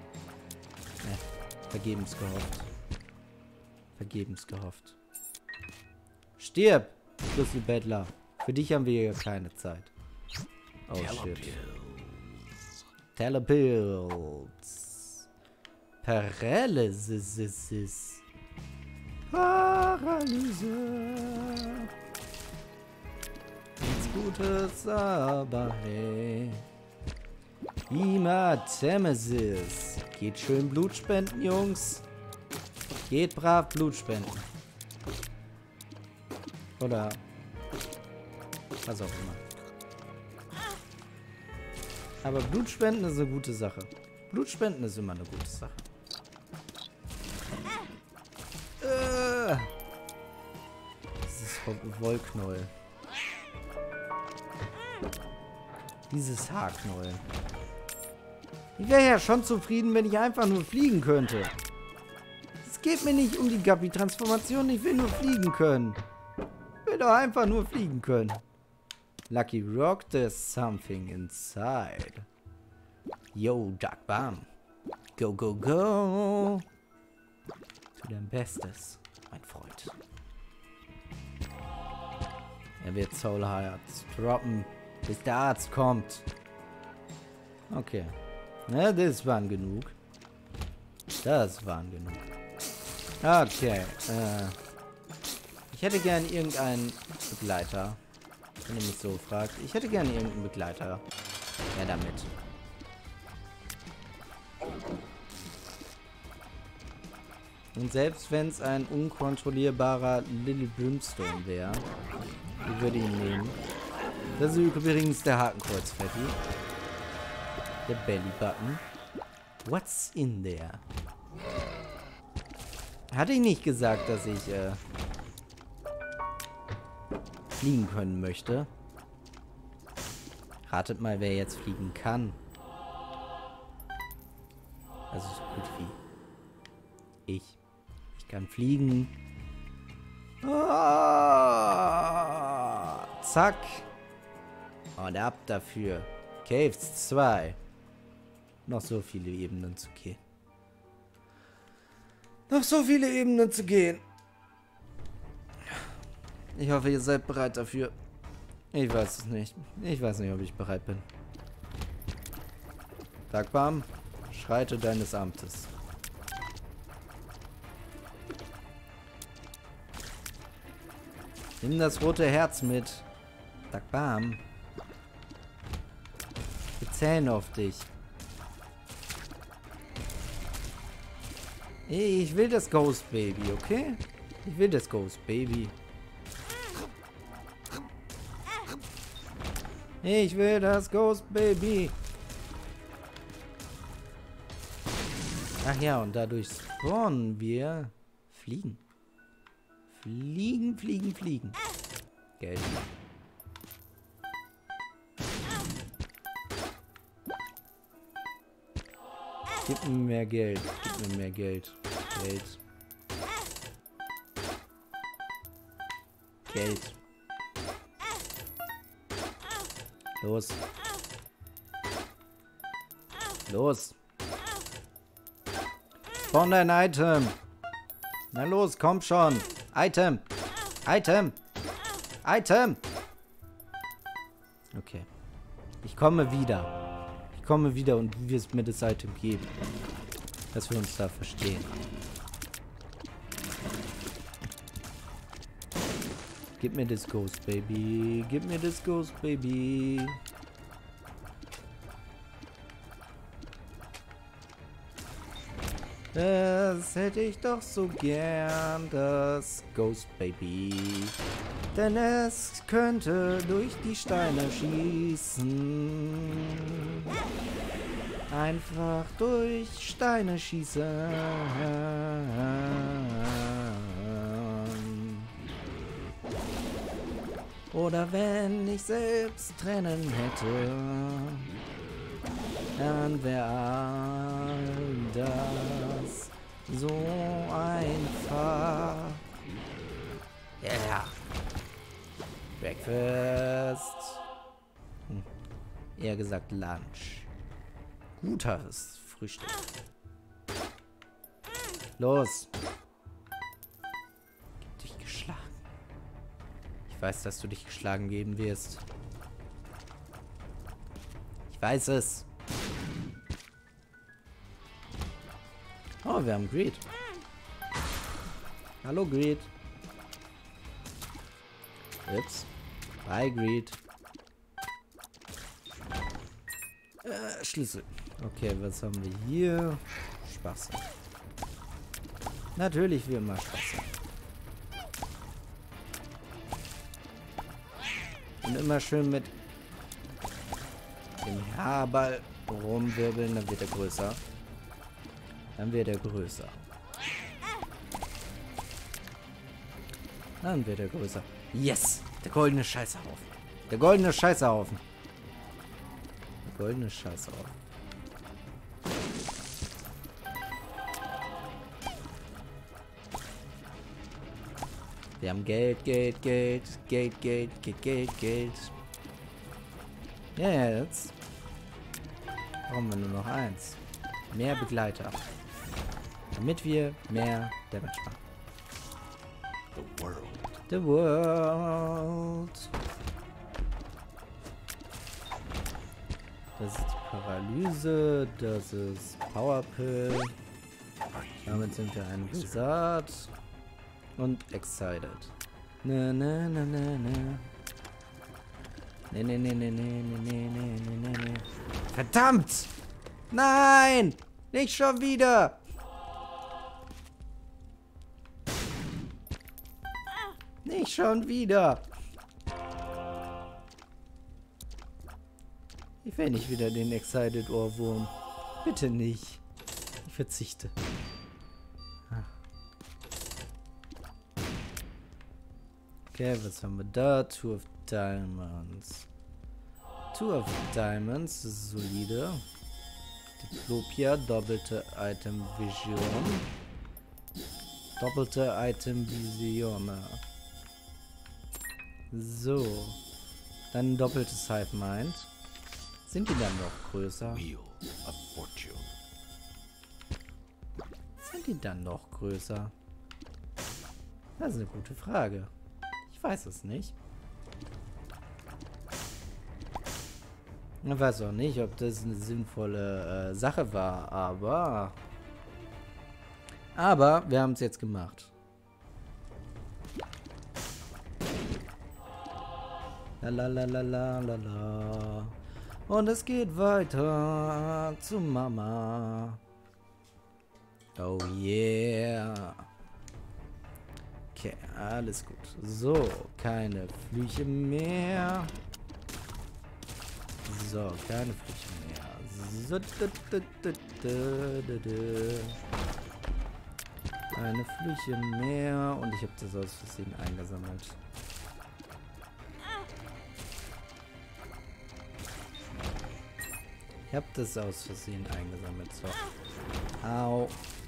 Äh, vergebens gehofft. Vergebens gehofft. Stirb, Schlüsselbettler. Für dich haben wir hier keine Zeit. Oh shit. Telepills. Paralysis. Paralyse. Nichts Gutes, aber hey. Hematemesis. Geht schön Blut spenden, Jungs. Geht brav Blut spenden. Oder was auch immer. Aber Blutspenden ist eine gute Sache. Blutspenden ist immer eine gute Sache. Äh, dieses Wollknäuel. Dieses Haarknäuel. Ich wäre ja schon zufrieden, wenn ich einfach nur fliegen könnte. Es geht mir nicht um die Guppy-Transformation, ich will nur fliegen können. Ich will doch einfach nur fliegen können. Lucky Rock, there's something inside. Yo, Duck Bam. Go, go, go. Tu dein Bestes, mein Freund. Er wird Soul Hearts droppen, bis der Arzt kommt. Okay. Na, das waren genug. Das waren genug. Okay. Äh, ich hätte gern irgendeinen Begleiter. Wenn ihr mich so fragt. Ich hätte gerne irgendeinen Begleiter. Ja, damit. Und selbst wenn es ein unkontrollierbarer Little Brimstone wäre, ich würde ihn nehmen. Das ist übrigens der Hakenkreuz-Fatty. Der Belly-Button. What's in there? Hatte ich nicht gesagt, dass ich äh, fliegen können möchte. Ratet mal, wer jetzt fliegen kann. Also so gut wie ich. Ich kann fliegen. Oh, zack. Und ab dafür. Caves zwei. Noch so viele Ebenen zu gehen. Noch so viele Ebenen zu gehen. Ich hoffe, ihr seid bereit dafür. Ich weiß es nicht. Ich weiß nicht, ob ich bereit bin. Duck Bam, schreite deines Amtes. Nimm das rote Herz mit. Duck Bam. Wir zählen auf dich. Ich will das Ghost Baby, okay? Ich will das Ghost Baby. Ich will das Ghost Baby. Ach ja, und dadurch spawnen wir Fliegen. Fliegen, fliegen, fliegen. Geld. Gib mir mehr Geld. Gib mir mehr Geld. Geld. Geld. Los. Los. Spawn dein Item. Na los, komm schon. Item. Item. Item. Okay. Ich komme wieder. Ich komme wieder und du wirst mir das Item geben. Dass wir uns da verstehen. Gib mir das Ghost Baby. Gib mir das Ghost Baby. Das hätte ich doch so gern, das Ghost Baby. Denn es könnte durch die Steine schießen. Einfach durch Steine schießen. Oder wenn ich selbst Tränen hätte, dann wäre all das so einfach. Yeah. Breakfast. Hm. Eher gesagt Lunch. Gutes Frühstück. Los. Gib dich geschlagen. Ich weiß, dass du dich geschlagen geben wirst. Ich weiß es. Oh, wir haben Greed. Hallo, Greed. Ups. Bye, Greed. Äh, Schlüssel. Okay, was haben wir hier? Spaß. Natürlich wie immer Spaß. Und immer schön mit dem Haarball rumwirbeln, dann wird er größer. Dann wird er größer. Dann wird er größer. Yes! Der goldene Scheißhaufen. Der goldene Scheißhaufen. Der goldene Scheißhaufen. Wir haben Geld, Geld, Geld, Geld, Geld, Geld, Geld, Geld. Ja, jetzt brauchen wir nur noch eins. Mehr Begleiter. Damit wir mehr Damage machen. The world. The world. Das ist Paralyse. Das ist Powerpill. Damit sind wir ein Wizard. Und excited. Na na na na na. Ne ne ne ne ne ne ne ne ne. Verdammt! Nein! Nicht schon wieder! Nicht schon wieder! Ich will nicht wieder den Excited Ohrwurm. Bitte nicht. Ich verzichte. Okay, was haben wir da? Two of Diamonds. Two of Diamonds, das ist solide. Diplopia, doppelte Item Vision. Doppelte Item Vision. So. Dann ein doppeltes Hive Mind. Sind die dann noch größer? Wheel of Fortune. Sind die dann noch größer? Das ist eine gute Frage. Ich weiß es nicht. Ich weiß auch nicht, ob das eine sinnvolle äh, Sache war, aber... Aber wir haben es jetzt gemacht. La la la la la la la. Und es geht weiter zu Mama. Oh yeah. Okay, alles gut. So, keine Flüche mehr. So, keine Flüche mehr. So, da, da, da, da, da, da. Keine Flüche mehr. Und ich habe das aus Versehen eingesammelt. Ich habe das aus Versehen eingesammelt. So. Au.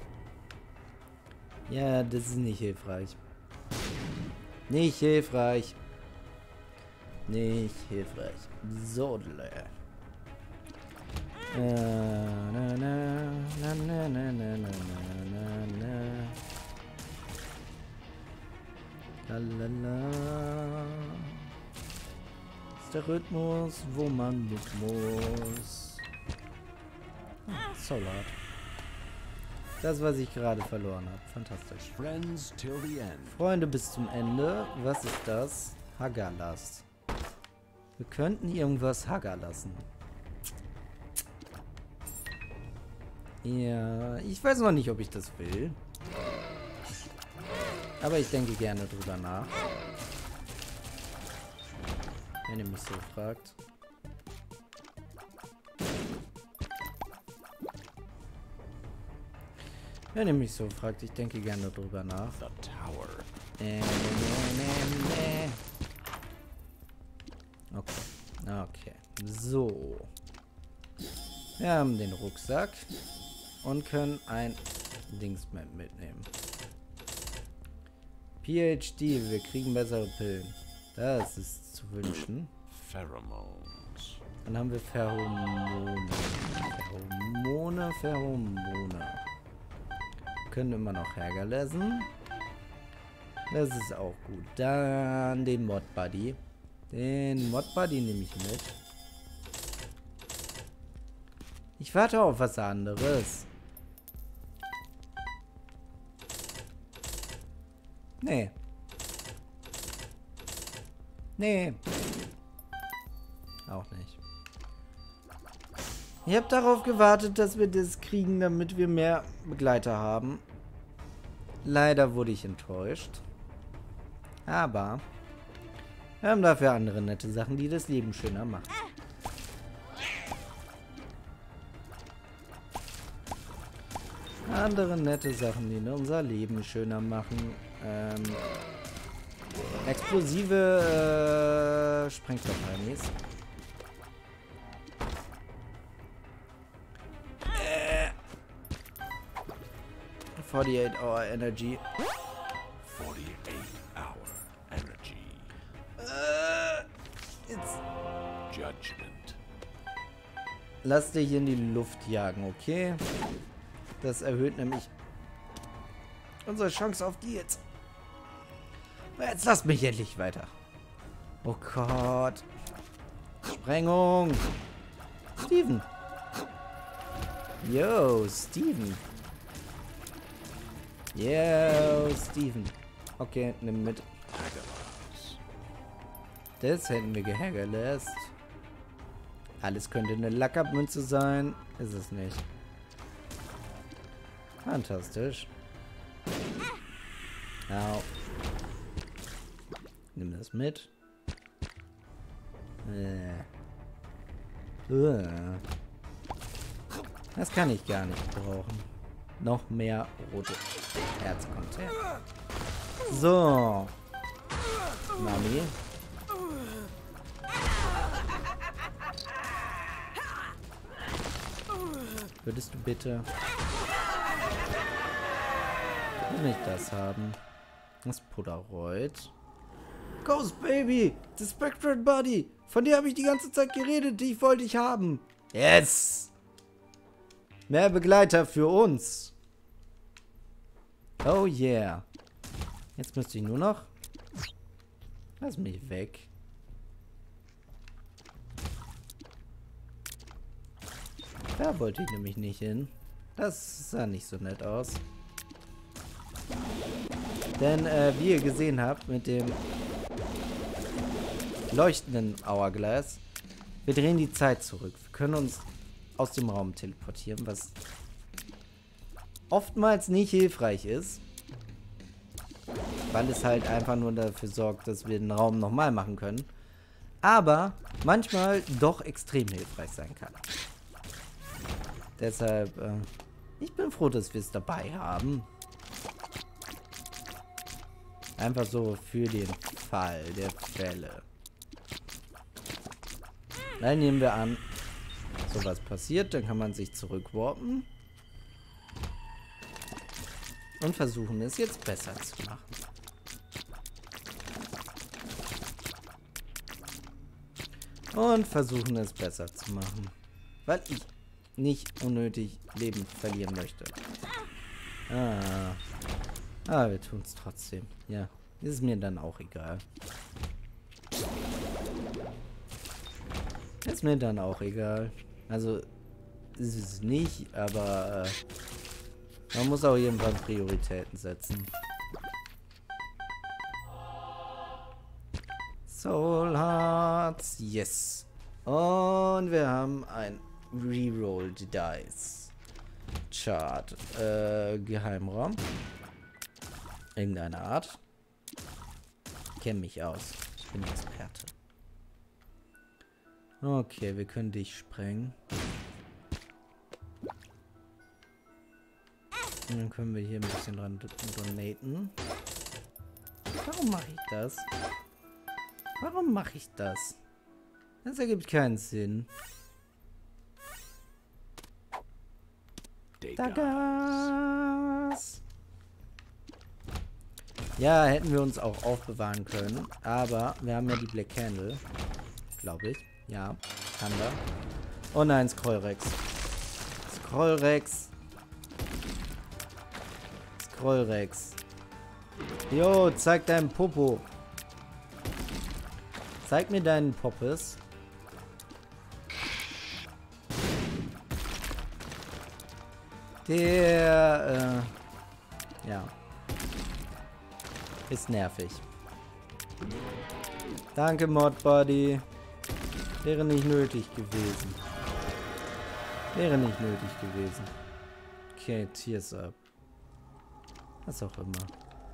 Ja, das ist nicht hilfreich. Nicht hilfreich. Nicht hilfreich. So, äh, na, na, na, na, na, na, na, na, na. Lalala. Das ist der Rhythmus, wo man mit muss. Oh, Solar. Das, was ich gerade verloren habe. Fantastisch. Friends till the end. Freunde bis zum Ende. Was ist das? Haggalast. Wir könnten irgendwas Hagger lassen. Ja, ich weiß noch nicht, ob ich das will. Aber ich denke gerne drüber nach. Wenn ihr mich so fragt. Wenn ihr mich so fragt, ich denke gerne drüber nach. The tower. Äh, nee, nee, nee. Okay. Okay. So. Wir haben den Rucksack und können ein Dings mitnehmen. P H D, wir kriegen bessere Pillen. Das ist zu wünschen. Pheromones. Dann haben wir Pheromone. Pheromone, Pheromone. Können immer noch Ärger lesen. Das ist auch gut. Dann den Mod Buddy. Den Mod Buddy nehme ich mit. Ich warte auf was anderes. Nee. Nee. Auch nicht. Ich habe darauf gewartet, dass wir das kriegen, damit wir mehr Begleiter haben. Leider wurde ich enttäuscht. Aber wir haben dafür andere nette Sachen, die das Leben schöner machen. Andere nette Sachen, die unser Leben schöner machen. Ähm, explosive äh, Sprengstoffheimis. Äh, forty-eight hour Energy. forty-eight hour energy. Äh, jetzt. Judgment. Lass dich in die Luft jagen, okay? Das erhöht nämlich unsere Chance auf die jetzt. Jetzt lasst mich endlich weiter. Oh Gott. Sprengung. Steven. Yo, Steven. Yo, Steven. Okay, nimm mit. Das hätten wir gehaggerlässt. Alles könnte eine Lackabmünze sein. Ist es nicht. Fantastisch. Au. Nimm das mit. Äh. Uh. Das kann ich gar nicht brauchen. Noch mehr rote Herzcontainer. So. Mami. Würdest du bitte nicht das haben? Das Polaroid. Ghost Baby! The Spectral Body! Von der habe ich die ganze Zeit geredet, die ich wollte ich haben. Yes! Mehr Begleiter für uns. Oh yeah. Jetzt müsste ich nur noch... Lass mich weg. Da wollte ich nämlich nicht hin. Das sah nicht so nett aus. Denn, äh, wie ihr gesehen habt, mit dem leuchtenden Hourglass, wir drehen die Zeit zurück. Wir können uns aus dem Raum teleportieren, was oftmals nicht hilfreich ist. Weil es halt einfach nur dafür sorgt, dass wir den Raum nochmal machen können. Aber manchmal doch extrem hilfreich sein kann. Deshalb, äh, ich bin froh, dass wir es dabei haben. Einfach so für den Fall der Fälle. Dann nehmen wir an, sowas passiert, dann kann man sich zurückwarpen. Und versuchen es jetzt besser zu machen. Und versuchen es besser zu machen. Weil ich nicht unnötig Leben verlieren möchte. Ah. Ah, wir tun es trotzdem. Ja, ist mir dann auch egal. Ist mir dann auch egal. Also, ist es nicht, aber äh, man muss auch irgendwann Prioritäten setzen. Soul Hearts, yes. Und wir haben ein Rerolled Dice. Chart. Äh, Geheimraum. Irgendeine Art. Ich kenne mich aus. Ich bin Experte. Okay, wir können dich sprengen. Und dann können wir hier ein bisschen dran donaten. Warum mache ich das? Warum mache ich das? Das ergibt keinen Sinn. Dagas. Ja, hätten wir uns auch aufbewahren können. Aber wir haben ja die Black Candle. Glaube ich. Ja, haben wir. Oh nein, Scrollrex. Scrollrex. Scrollrex. Jo, zeig deinen Popo. Zeig mir deinen Poppes. Der, äh, ja. Ist nervig. Danke, Modbody. Wäre nicht nötig gewesen. Wäre nicht nötig gewesen. Okay, Tears up. Was auch immer.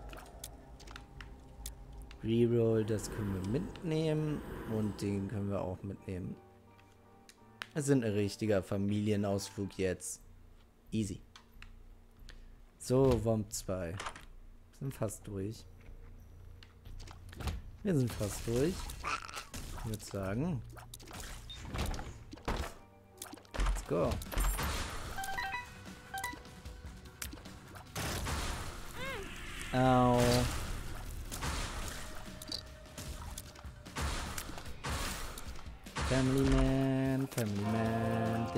Reroll, das können wir mitnehmen. Und den können wir auch mitnehmen. Wir sind ein richtiger Familienausflug jetzt. Easy. So, Womp zwei. Wir sind fast durch. Wir sind fast durch. Ich würde sagen. Let's go. Au. Family Man, Family Man.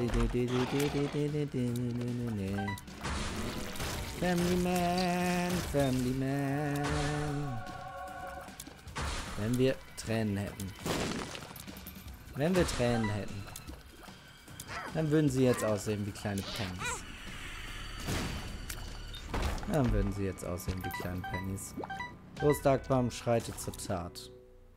Family Man, Family Man. Wenn wir Tränen hätten. Wenn wir Tränen hätten. Dann würden sie jetzt aussehen wie kleine Pennies. Dann würden sie jetzt aussehen wie kleine Pennies. Los, Darkbaum, schreite zur Tat.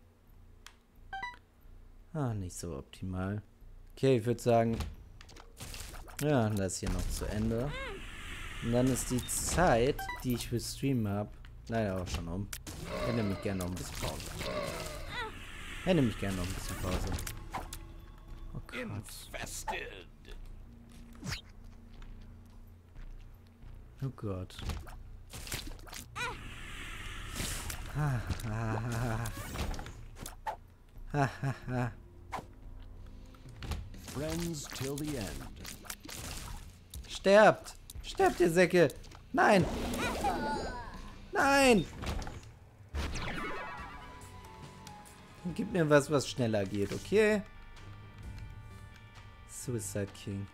Ah, nicht so optimal. Okay, ich würde sagen, ja, das hier noch zu Ende. Und dann ist die Zeit, die ich für Stream habe, leider auch schon um. Ich hätte mich gerne noch ein bisschen Pause. Ich hätte mich gerne noch ein bisschen Pause. Oh Gott. Oh Gott. Ha, ha, ha, ha, ha, ha. Friends till the end. Sterbt! Sterbt, ihr Säcke! Nein! Nein! Gib mir was, was schneller geht, okay? Suicide King.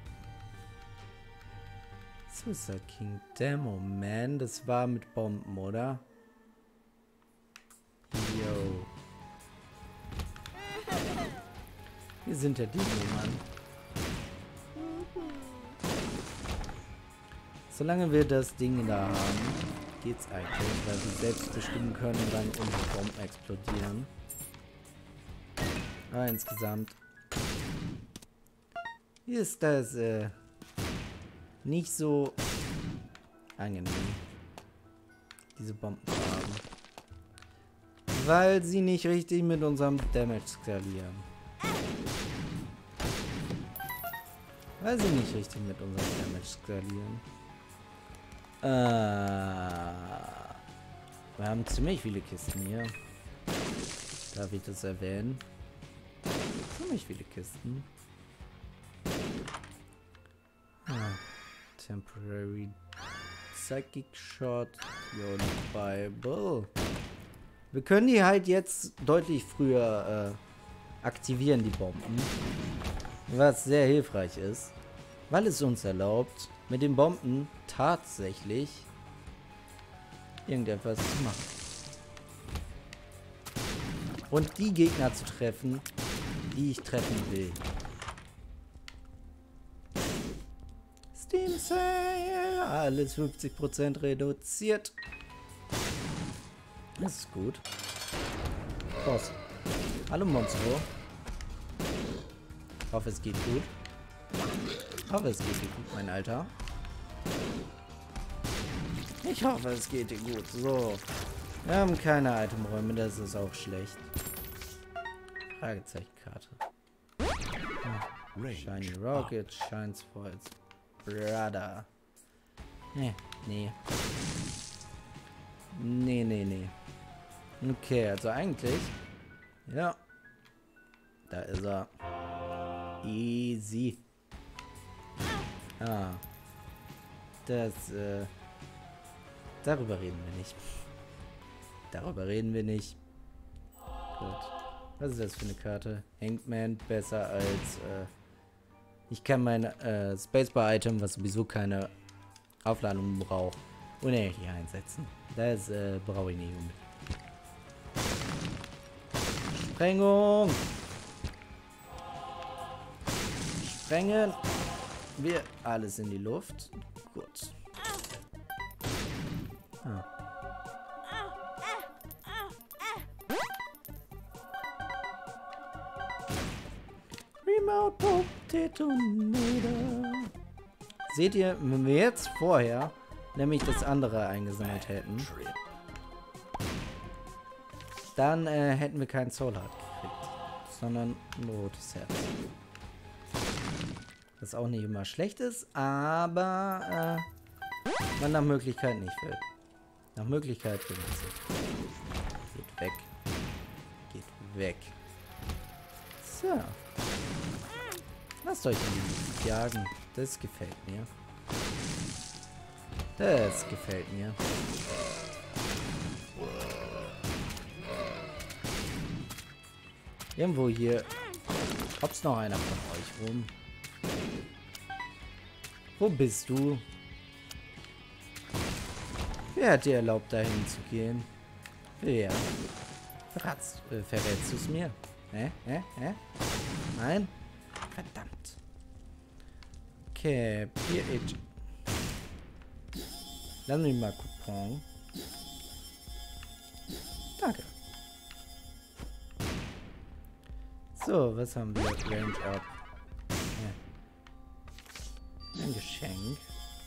Suicide King. Demo, man. Das war mit Bomben, oder? Yo. Wir sind der Demo, Mann. Solange wir das Ding da haben, geht's eigentlich, weil wir selbst bestimmen können, wann unsere Bomben explodieren. Aber insgesamt ist das äh, nicht so angenehm, diese Bomben zu haben. Weil sie nicht richtig mit unserem Damage skalieren. Weil sie nicht richtig mit unserem Damage skalieren. Äh, wir haben ziemlich viele Kisten hier. Darf ich das erwähnen? Ziemlich viele Kisten. Ah, temporary Psychic Shot, your Bible. Wir können die halt jetzt deutlich früher äh, aktivieren, die Bomben. Was sehr hilfreich ist, weil es uns erlaubt, mit den Bomben tatsächlich irgendetwas zu machen. Und die Gegner zu treffen, die ich treffen will. Steam Sale, alles fünfzig Prozent reduziert. Das ist gut. Boss. Hallo Monstro. Ich hoffe, es geht gut. Ich hoffe, es geht dir gut, mein Alter. Ich hoffe, es geht dir gut. So. Wir haben keine Itemräume, das ist auch schlecht. Fragezeichenkarte. Ah. Shiny Rocket shines for its brother. Nee, nee. Nee, nee, nee. Okay, also eigentlich... Ja. Da ist er. Easy. Ah. Das, äh... Darüber reden wir nicht. Darüber reden wir nicht. Gut. Was ist das für eine Karte? Hangman besser als, äh... Ich kann mein, äh, Spacebar-Item, was sowieso keine Aufladung braucht, unendlich einsetzen. Das, äh, brauche ich nicht unbedingt. Sprengung! Sprengen! Wir alles in die Luft. Gut. Ah. Remote Detonator. Seht ihr, wenn wir jetzt vorher nämlich das andere eingesammelt hätten, dann äh, hätten wir keinen Soul Heart gekriegt, sondern ein rotes Herz. Was auch nicht immer schlecht ist, aber äh, man nach Möglichkeit nicht will. Nach Möglichkeit will man es nicht. Geht weg. Geht weg. So. Lasst euch nicht jagen. Das gefällt mir. Das gefällt mir. Irgendwo hier hopst noch einer von euch rum. Wo bist du? Wer hat dir erlaubt, dahin zu gehen? Wer? Verratst, äh, verrätst du es mir? Hä? Hä? Hä? Nein? Verdammt. Okay, P H. Lass mich mal Coupon. Danke. So, was haben wir? Range up. Ja. Ein Geschenk.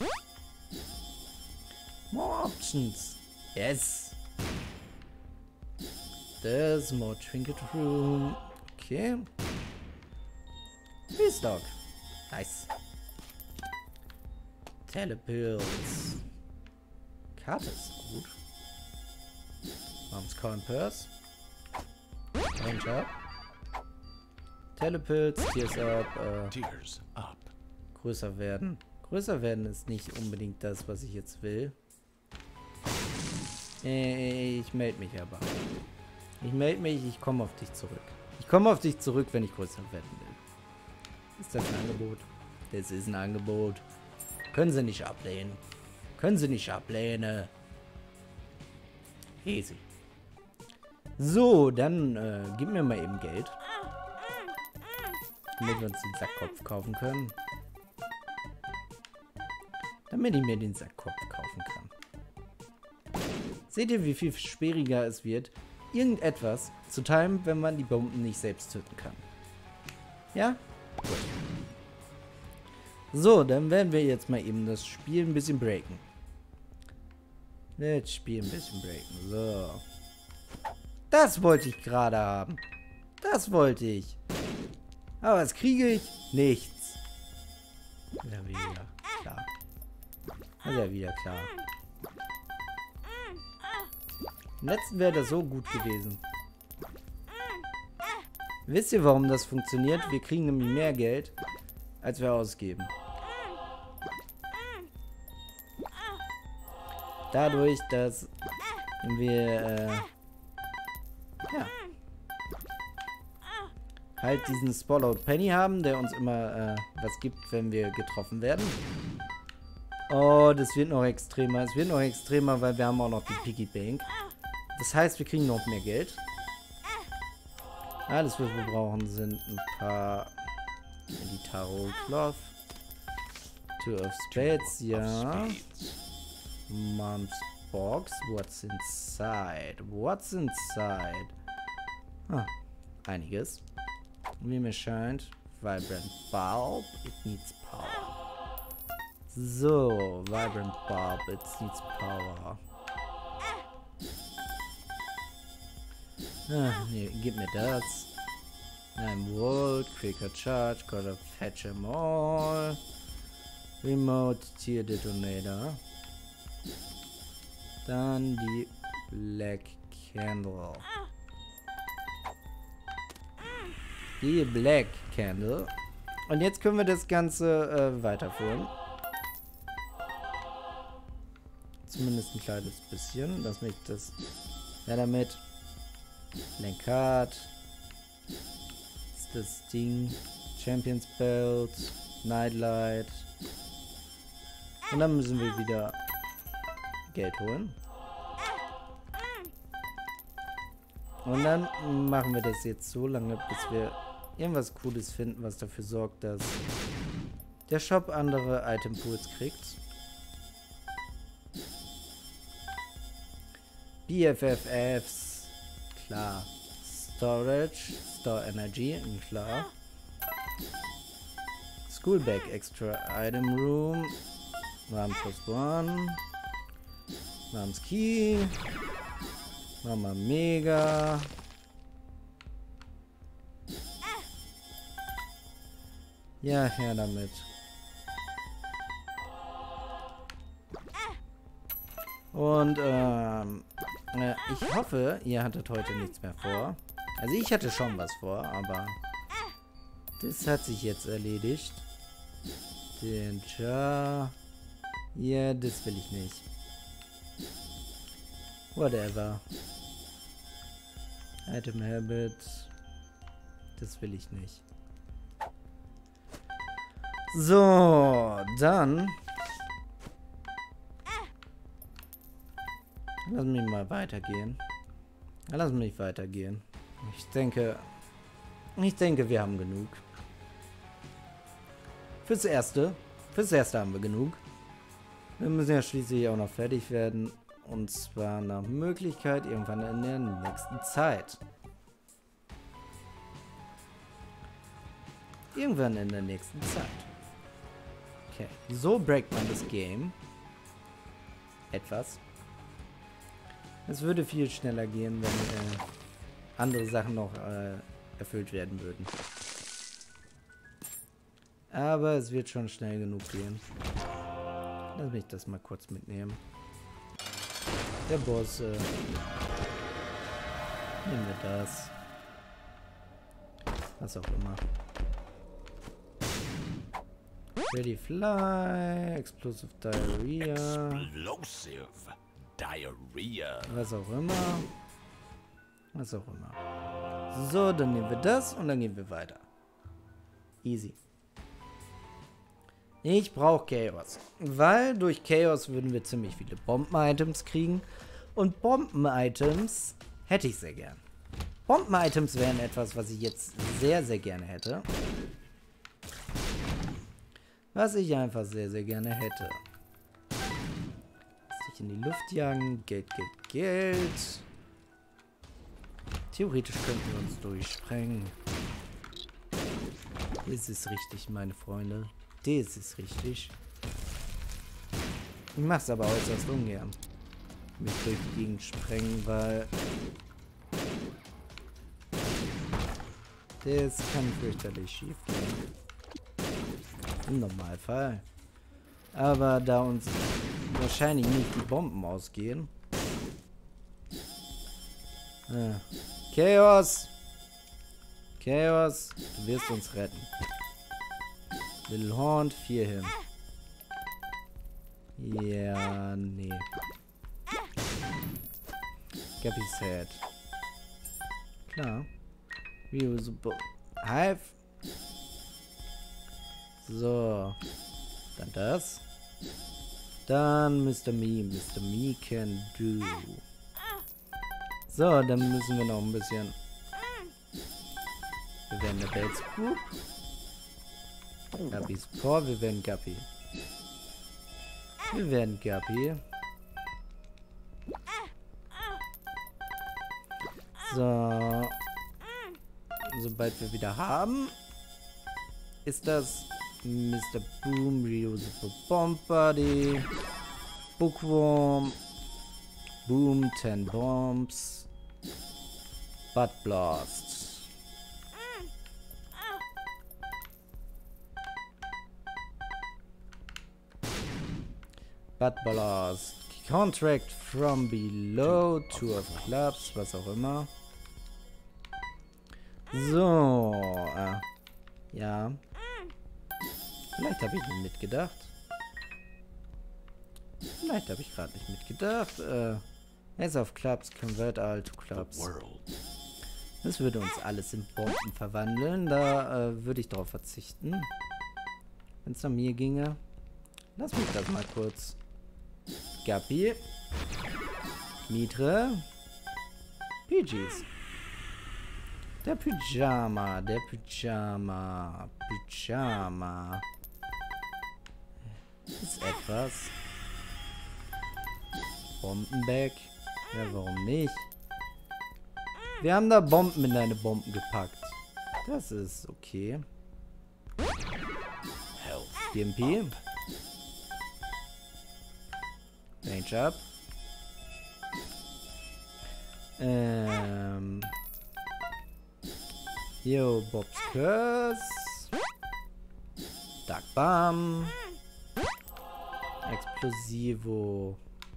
More options. Yes. There's more trinket room. Okay. Peace Dog. Nice. Telepills. Karte ist gut. Mom's Coin Purse. Range up. Telepills, Tears up, äh, Tears up. Größer werden. Größer werden ist nicht unbedingt das, was ich jetzt will. Ich melde mich aber. Ich melde mich, ich komme auf dich zurück. Ich komme auf dich zurück, wenn ich größer werden will. Ist das ein Angebot? Das ist ein Angebot. Können Sie nicht ablehnen. Können Sie nicht ablehnen. Easy. So, dann äh, gib mir mal eben Geld. Damit wir uns den Sackkopf kaufen können. Damit ich mir den Sackkopf kaufen kann. Seht ihr, wie viel schwieriger es wird, irgendetwas zu timen, wenn man die Bomben nicht selbst töten kann? Ja? Gut. So, dann werden wir jetzt mal eben das Spiel ein bisschen breaken. Jetzt Spiel ein bisschen breaken. So. Das wollte ich gerade haben. Das wollte ich. Aber was kriege ich? Nichts. Ja, wieder klar. Das ist ja wieder klar. Im letzten wäre das so gut gewesen. Wisst ihr, warum das funktioniert? Wir kriegen nämlich mehr Geld, als wir ausgeben. Dadurch, dass wir äh, ja, halt diesen Swallowed Penny haben, der uns immer äh, was gibt, wenn wir getroffen werden. Oh, das wird noch extremer. Es wird noch extremer, weil wir haben auch noch die Piggy Bank. Das heißt, wir kriegen noch mehr Geld. Alles, was wir brauchen, sind ein paar die Tarot Cloth. Two of Spades, ja. Mom's Box. What's inside? What's inside? Ah, einiges. Wie mir scheint. Vibrant Bulb. It needs power. So, Vibrant Bulb. It needs power. Ah, nee, gib mir das. Nine Volt, Quicker Charge, gotta fetch them all. Remote Tier Detonator. Dann die Black Candle. Die Black Candle. Und jetzt können wir das Ganze äh, weiterführen. Zumindest ein kleines bisschen. Lass mich das... Ja, damit... Lenkrad. Ist das Ding. Champions Belt. Nightlight. Und dann müssen wir wieder Geld holen. Und dann machen wir das jetzt so lange, bis wir irgendwas Cooles finden, was dafür sorgt, dass der Shop andere Item Pools kriegt. B F F Fs. Klar. Storage. Store Energy. Klar. Schoolbag Extra Item Room. Mom plus one. Mom's Key. Mama Mega. Ja, her damit. Und, ähm, äh, ich hoffe, ihr hattet heute nichts mehr vor. Also ich hatte schon was vor, aber das hat sich jetzt erledigt. Den Jar. Ja, das will ich nicht. Whatever. Item Habit. Das will ich nicht. So, dann. Lass mich mal weitergehen. Lass mich weitergehen. Ich denke. Ich denke, wir haben genug. Fürs Erste. Fürs Erste haben wir genug. Wir müssen ja schließlich auch noch fertig werden. Und zwar nach Möglichkeit irgendwann in der nächsten Zeit. Irgendwann in der nächsten Zeit. Okay, so breakt man das Game. Etwas. Es würde viel schneller gehen, wenn äh, andere Sachen noch äh, erfüllt werden würden. Aber es wird schon schnell genug gehen. Lass mich das mal kurz mitnehmen. Der Boss, äh, nehmen wir das. Was auch immer. Ready Fly, Explosive Diarrhea. Explosive Diarrhea. Was auch immer. Was auch immer. So, dann nehmen wir das und dann gehen wir weiter. Easy. Ich brauche Chaos. Weil durch Chaos würden wir ziemlich viele Bomben-Items kriegen. Und Bomben-Items hätte ich sehr gern. Bomben-Items wären etwas, was ich jetzt sehr, sehr gerne hätte. Was ich einfach sehr, sehr gerne hätte. Sich in die Luft jagen. Geld, Geld, Geld. Theoretisch könnten wir uns durchsprengen. Das ist richtig, meine Freunde. Das ist richtig. Ich mach's aber äußerst ungern. mich durch die Gegend sprengen, weil das kann fürchterlich schief gehen. Im Normalfall. Aber da uns wahrscheinlich nicht die Bomben ausgehen. Ah. Chaos! Chaos, du wirst uns retten. Little Horn, vier hin. Ja, nee. Gappy's Head. Klar. Reusable. Hive. So. Dann das. Dann Mister Me. Mister Me can do. So, dann müssen wir noch ein bisschen. Wir werden der Bates Group. Guppy's Paw. Wir werden Guppy. Wir werden Guppy. So. Sobald wir wieder haben, ist das Mister Boom, Reusable Bomb Buddy, Bookworm, Boom, ten Bombs, Butt Blast. Butt Blast. Contract from below, two of clubs, was auch immer. So. Ah. Ja. Vielleicht habe ich nicht mitgedacht. Vielleicht habe ich gerade nicht mitgedacht. Äh, Ace of Clubs, Convert All to Clubs. Das würde uns alles in Bomben verwandeln. Da äh, würde ich darauf verzichten. Wenn es nach mir ginge. Lass mich das mal kurz. Guppy. Mitre. P Gs. Der Pyjama, der Pyjama, Pyjama. Ist etwas. Bombenbag. Ja, warum nicht? Wir haben da Bomben in deine Bomben gepackt. Das ist okay. D M P. Range up. Ähm. Yo, Bob's Curse. Dark Bomb. Explosivo.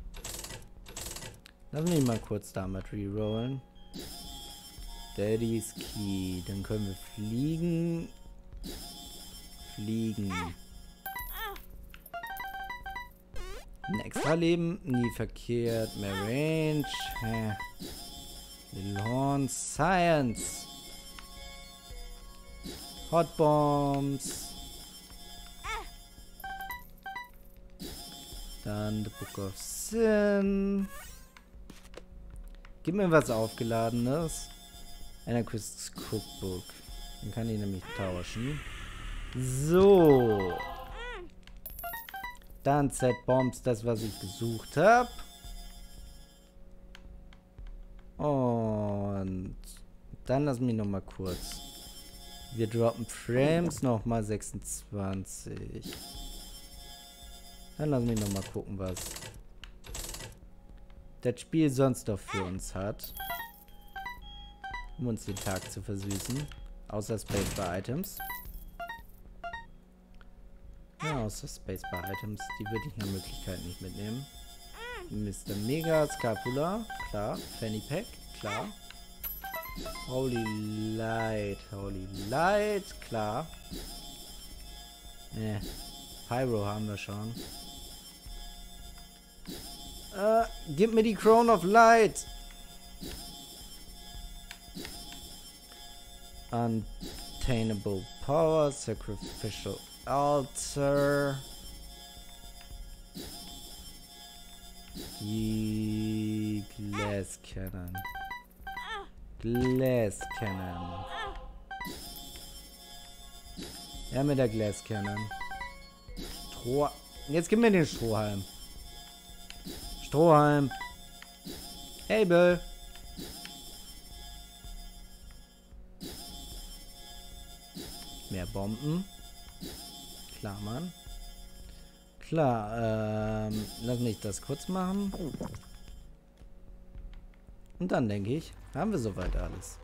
Lass mich mal kurz damit rerollen. Daddy's Key. Dann können wir fliegen. Fliegen. Ein extra Leben. Nie verkehrt. Mehr Range. Hä. Little Horn. Science. Hot Bombs. Dann The Book of Sin. Gib mir was Aufgeladenes. Anarchist's Cookbook. Dann kann ich nämlich tauschen. So. Dann Z-Bombs, das was ich gesucht habe. Und dann lass mich noch mal kurz. Wir droppen Frames nochmal sechsundzwanzig. Dann lass mich nochmal gucken, was das Spiel sonst noch für uns hat. Um uns den Tag zu versüßen. Außer Spacebar Items. Ja, außer Spacebar Items. Die würde ich nach Möglichkeit nicht mitnehmen. Mister Mega Scapula. Klar. Fanny Pack. Klar. Holy Light, Holy Light, klar. Ne, Pyro haben wir schon. Äh, gib mir die Crown of Light. Untainable Power, Sacrificial Altar. Die Glass Cannon. Glass Cannon. Ja, mit der Glass Cannon. Stroh. Jetzt gib mir den Strohhalm. Strohhalm. Hey, Bill. Mehr Bomben. Klar, Mann. Klar, ähm, lass mich das kurz machen. Und dann denke ich, haben wir soweit alles.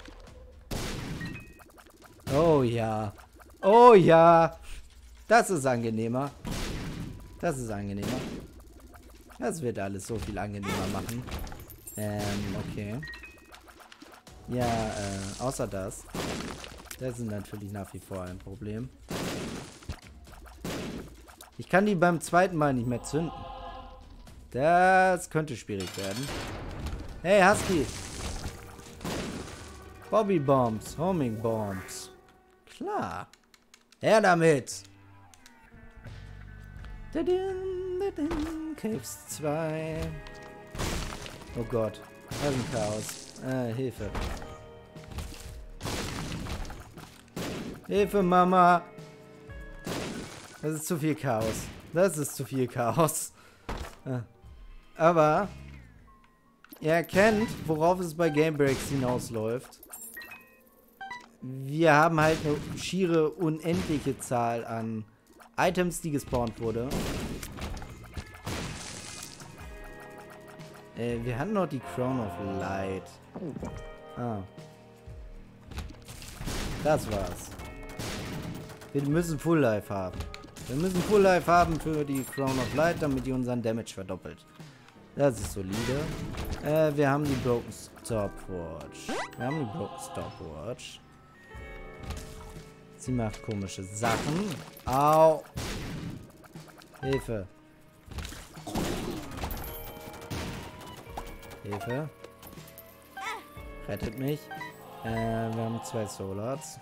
Oh ja. Oh ja. Das ist angenehmer. Das ist angenehmer. Das wird alles so viel angenehmer machen. Ähm, okay. Ja, äh, außer das. Das ist natürlich nach wie vor ein Problem. Ich kann die beim zweiten Mal nicht mehr zünden. Das könnte schwierig werden. Hey, Husky. Bobby Bombs. Homing Bombs. Klar. Her damit. Caves zwei. Oh Gott. Das ist ein Chaos. Äh, Hilfe. Hilfe, Mama. Das ist zu viel Chaos. Das ist zu viel Chaos. Aber ihr erkennt, worauf es bei Game Breaks hinausläuft. Wir haben halt eine schiere, unendliche Zahl an Items, die gespawnt wurde. Äh, wir hatten noch die Crown of Light. Ah. Das war's. Wir müssen Full Life haben. Wir müssen Full Life haben für die Crown of Light, damit die unseren Damage verdoppelt. Das ist solide. Äh, wir haben die Broken Stopwatch. Wir haben die Broken Stopwatch. Sie macht komische Sachen. Au. Hilfe. Hilfe. Rettet mich. Äh, wir haben zwei Solards.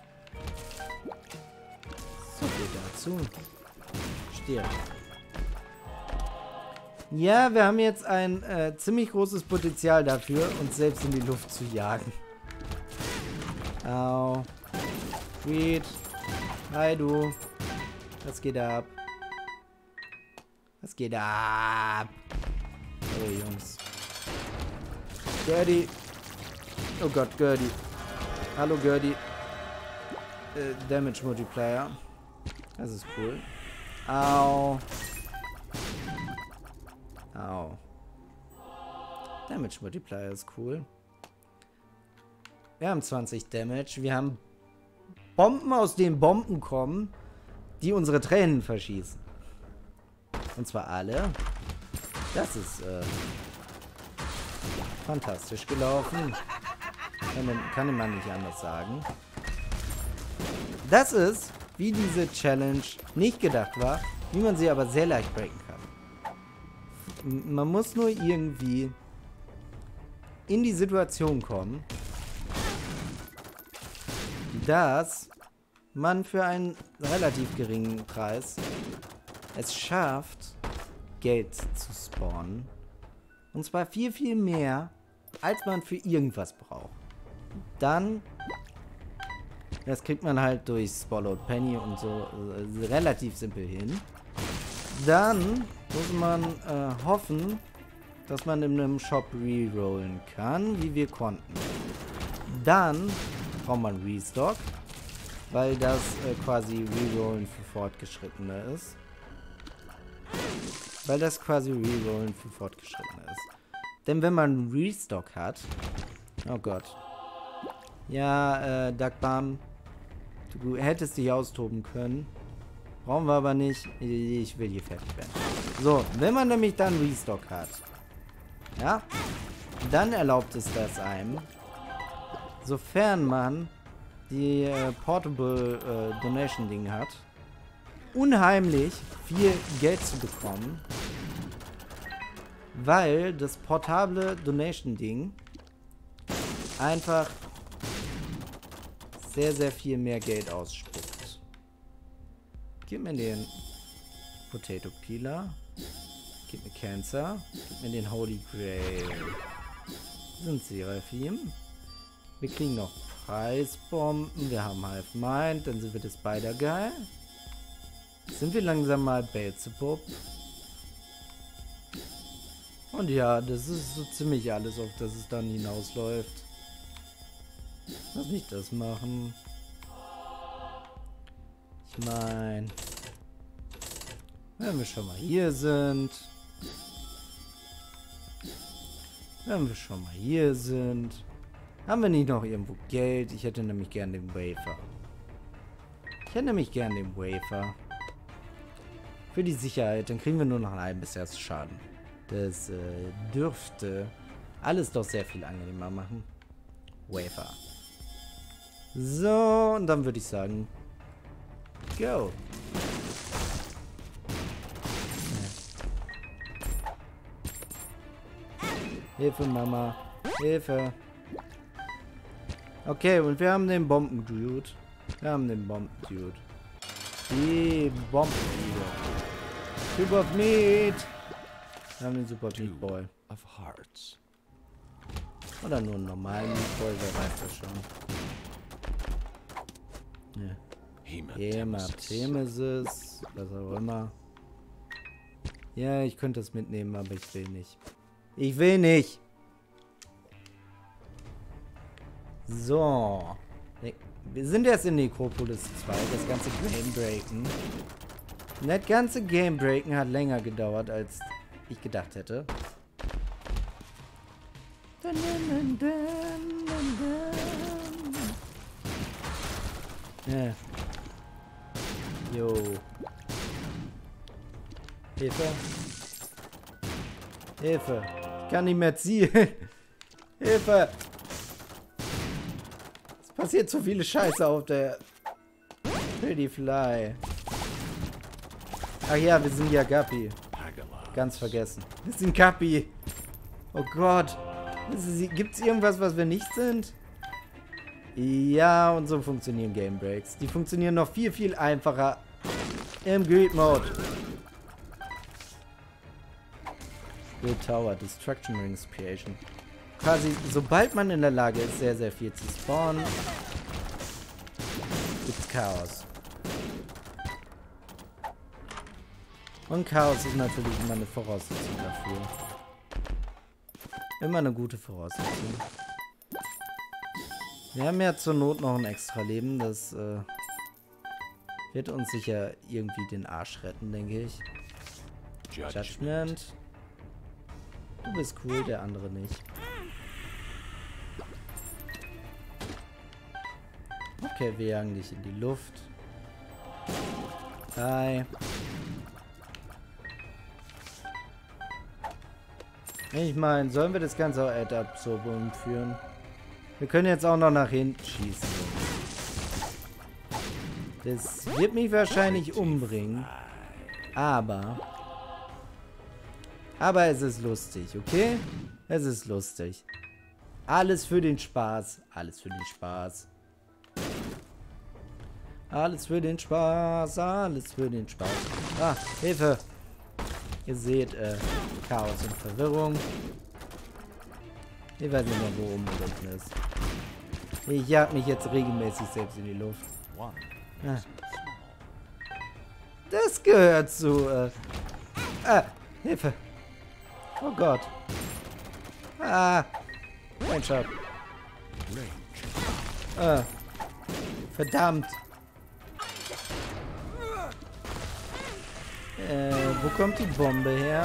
So viel dazu. Stirb. Ja, wir haben jetzt ein äh, ziemlich großes Potenzial dafür, uns selbst in die Luft zu jagen. Au. Sweet. Hi, du. Was geht ab? Was geht ab? Oh, Jungs. Gertie. Oh Gott, Gertie. Hallo, Gertie. Äh, Damage Multiplier. Das ist cool. Au. Au. Damage Multiplier ist cool. Wir haben zwanzig Damage. Wir haben Bomben, aus denen Bomben kommen, die unsere Tränen verschießen. Und zwar alle. Das ist äh, fantastisch gelaufen. Kann, kann man nicht anders sagen. Das ist, wie diese Challenge nicht gedacht war, wie man sie aber sehr leicht breaken kann. Man muss nur irgendwie in die Situation kommen, dass man für einen relativ geringen Preis es schafft, Geld zu spawnen. Und zwar viel, viel mehr, als man für irgendwas braucht. Dann, das kriegt man halt durch Swallowed Penny und so äh, relativ simpel hin. Dann muss man äh, hoffen, dass man in einem Shop rerollen kann, wie wir konnten. Dann braucht man Restock, weil das äh, quasi Rerollen für Fortgeschrittene ist. Weil das quasi Rerollen für Fortgeschrittene ist. Denn wenn man Restock hat... Oh Gott. Ja, äh, Duckbam, du hättest dich austoben können. Brauchen wir aber nicht. Ich will hier fertig werden. So, wenn man nämlich dann Restock hat, ja, dann erlaubt es das einem, sofern man die äh, Portable äh, Donation Ding hat, unheimlich viel Geld zu bekommen, weil das portable Donation Ding einfach sehr, sehr viel mehr Geld ausspuckt. Gib mir den Potato Peeler. Gib mir Cancer. Gib mir den Holy Grail. Sind Seraphim. Wir kriegen noch Preisbomben. Wir haben Hive Mind. Dann sind wir das Spider geil. Sind wir langsam mal Beelzebub. Und ja, das ist so ziemlich alles, auf das es dann hinausläuft. Lass mich das machen. Ich meine, wenn wir schon mal hier sind, Wenn wir schon mal hier sind. Haben wir nicht noch irgendwo Geld? Ich hätte nämlich gern den Wafer. Ich hätte nämlich gern den Wafer. Für die Sicherheit. Dann kriegen wir nur noch ein halbes Herz Schaden. Das äh, dürfte alles doch sehr viel angenehmer machen. Wafer. So, und dann würde ich sagen, go. Hilfe, Mama. Hilfe. Okay, und wir haben den Bomben-Dude. Wir haben den Bomben-Dude. Die Bomben-Dude. Typ of Meat. Wir haben den Super Meat Boy. Of hearts. Oder nur einen normalen Meat Boy, wer weiß das schon. Ja. Hämatemesis. Was auch immer. Ja, ich könnte das mitnehmen, aber ich will nicht. Ich will nicht. So. Wir sind jetzt in Necropolis zwei. Das ganze Game Breaken. Das ganze Game Breaken hat länger gedauert, als ich gedacht hätte. Ja. Jo. Hilfe. Hilfe. Ich kann nicht mehr zielen. Hilfe. Es passiert zu viele Scheiße auf der Pretty Fly. Ach ja, wir sind ja Guppy. Ganz vergessen. Wir sind Guppy. Oh Gott. Gibt es irgendwas, was wir nicht sind? Ja, und so funktionieren Game Breaks. Die funktionieren noch viel, viel einfacher im Greed Mode. Build Tower, Destruction Ring Expiation. Quasi, sobald man in der Lage ist, sehr, sehr viel zu spawnen, gibt's Chaos. Und Chaos ist natürlich immer eine Voraussetzung dafür. Immer eine gute Voraussetzung. Wir haben ja zur Not noch ein extra Leben. Das äh, wird uns sicher irgendwie den Arsch retten, denke ich. Judgment. Du bist cool, der andere nicht. Okay, wir jagen dich in die Luft. Hi. Ich meine, sollen wir das Ganze auch ad absurdum führen? Wir können jetzt auch noch nach hinten schießen. Das wird mich wahrscheinlich umbringen. Aber... Aber es ist lustig, okay? Es ist lustig. Alles für den Spaß. Alles für den Spaß. Alles für den Spaß. Alles für den Spaß. Ah, Hilfe. Ihr seht, äh, Chaos und Verwirrung. Ich weiß nicht mehr, wo oben und unten ist. Ich jag mich jetzt regelmäßig selbst in die Luft. Ah. Das gehört zu, äh... Ah, Hilfe. Oh Gott. Ah. Ein Shot. Ah. Verdammt. Äh, wo kommt die Bombe her?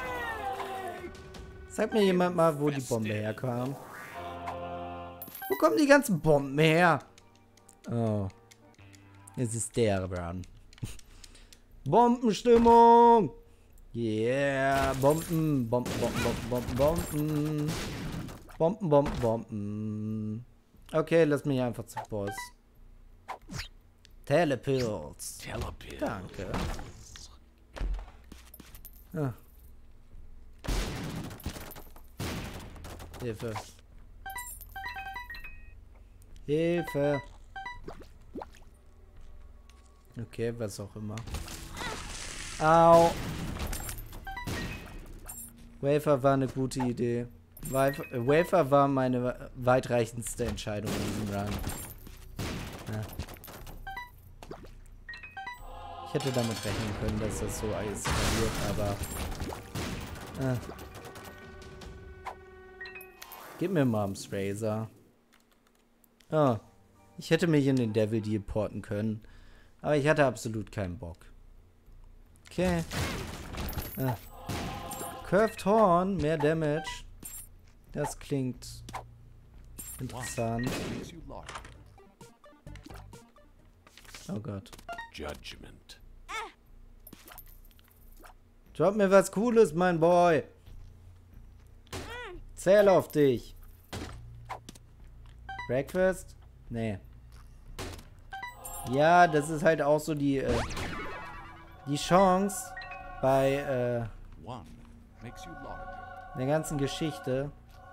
Sag mir jemand mal, wo die Bombe herkam. Wo kommen die ganzen Bomben her? Oh. Es ist der Run. Bombenstimmung! Yeah! Bomben, Bomben, Bomben, Bomben, Bomben, Bomben. Bomben, Bomben, Bomben. Okay, lass mich einfach zum Boss. Telepills. Telepills. Danke. Ah. Hilfe. Hilfe. Okay, was auch immer. Au. Wafer war eine gute Idee. Wafer, äh, Wafer war meine weitreichendste Entscheidung in diesem Run. Ja. Ich hätte damit rechnen können, dass das so eskaliert, aber... Äh. Gib mir Moms Razor. Oh. Ich hätte mich in den Devil Deal porten können. Aber ich hatte absolut keinen Bock. Okay. Ah. Curved Horn, mehr Damage. Das klingt interessant. Makes you large. Oh Gott. Judgment. Drop mir was Cooles, mein Boy. Zähl auf dich. Breakfast? Nee. Ja, das ist halt auch so die, äh, die Chance bei, äh, One makes you larger. der ganzen Geschichte.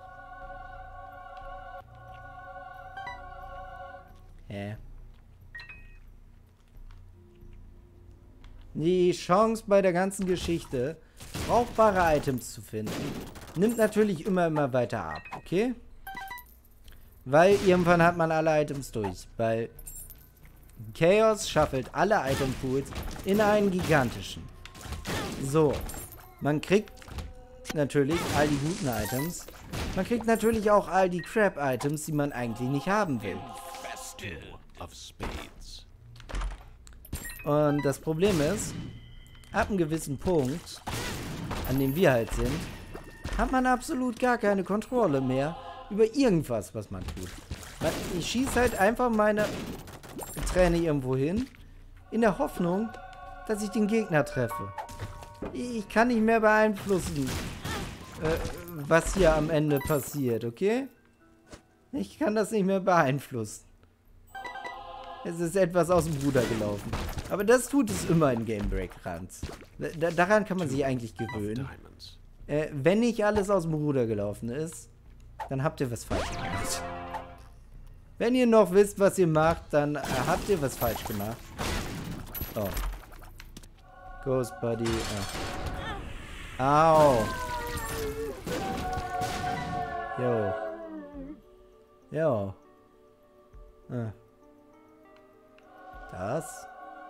Hä? Die Chance bei der ganzen Geschichte, brauchbare Items zu finden, nimmt natürlich immer, immer weiter ab, okay? Weil irgendwann hat man alle Items durch, weil Chaos schaffelt alle Itempools in einen gigantischen. So, man kriegt natürlich all die guten Items, man kriegt natürlich auch all die Crap-Items, die man eigentlich nicht haben will. Two of spades. Und das Problem ist, ab einem gewissen Punkt, an dem wir halt sind, hat man absolut gar keine Kontrolle mehr über irgendwas, was man tut. Man, ich schieße halt einfach meine Träne irgendwo hin, in der Hoffnung, dass ich den Gegner treffe. Ich kann nicht mehr beeinflussen, äh, was hier am Ende passiert, okay? Ich kann das nicht mehr beeinflussen. Es ist etwas aus dem Ruder gelaufen. Aber das tut es immer in Game Break Runs. Da, daran kann man sich eigentlich gewöhnen. Äh, wenn nicht alles aus dem Ruder gelaufen ist, dann habt ihr was falsch gemacht. Wenn ihr noch wisst, was ihr macht, dann äh, habt ihr was falsch gemacht. Oh. Ghost Buddy. Oh. Au. Jo. Jo. Ah. Das.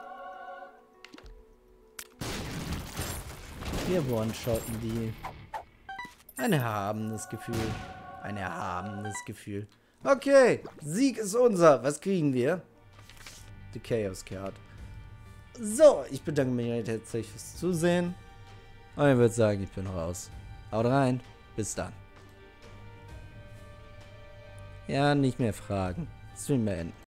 Wir one-shotten die. Ein erhabenes Gefühl. Ein erhabenes Gefühl. Okay, Sieg ist unser. Was kriegen wir? Die Chaos Card. So, ich bedanke mich recht herzlich fürs Zusehen. Und ich würde sagen, ich bin raus. Haut rein. Bis dann. Ja, nicht mehr fragen. Stream beenden.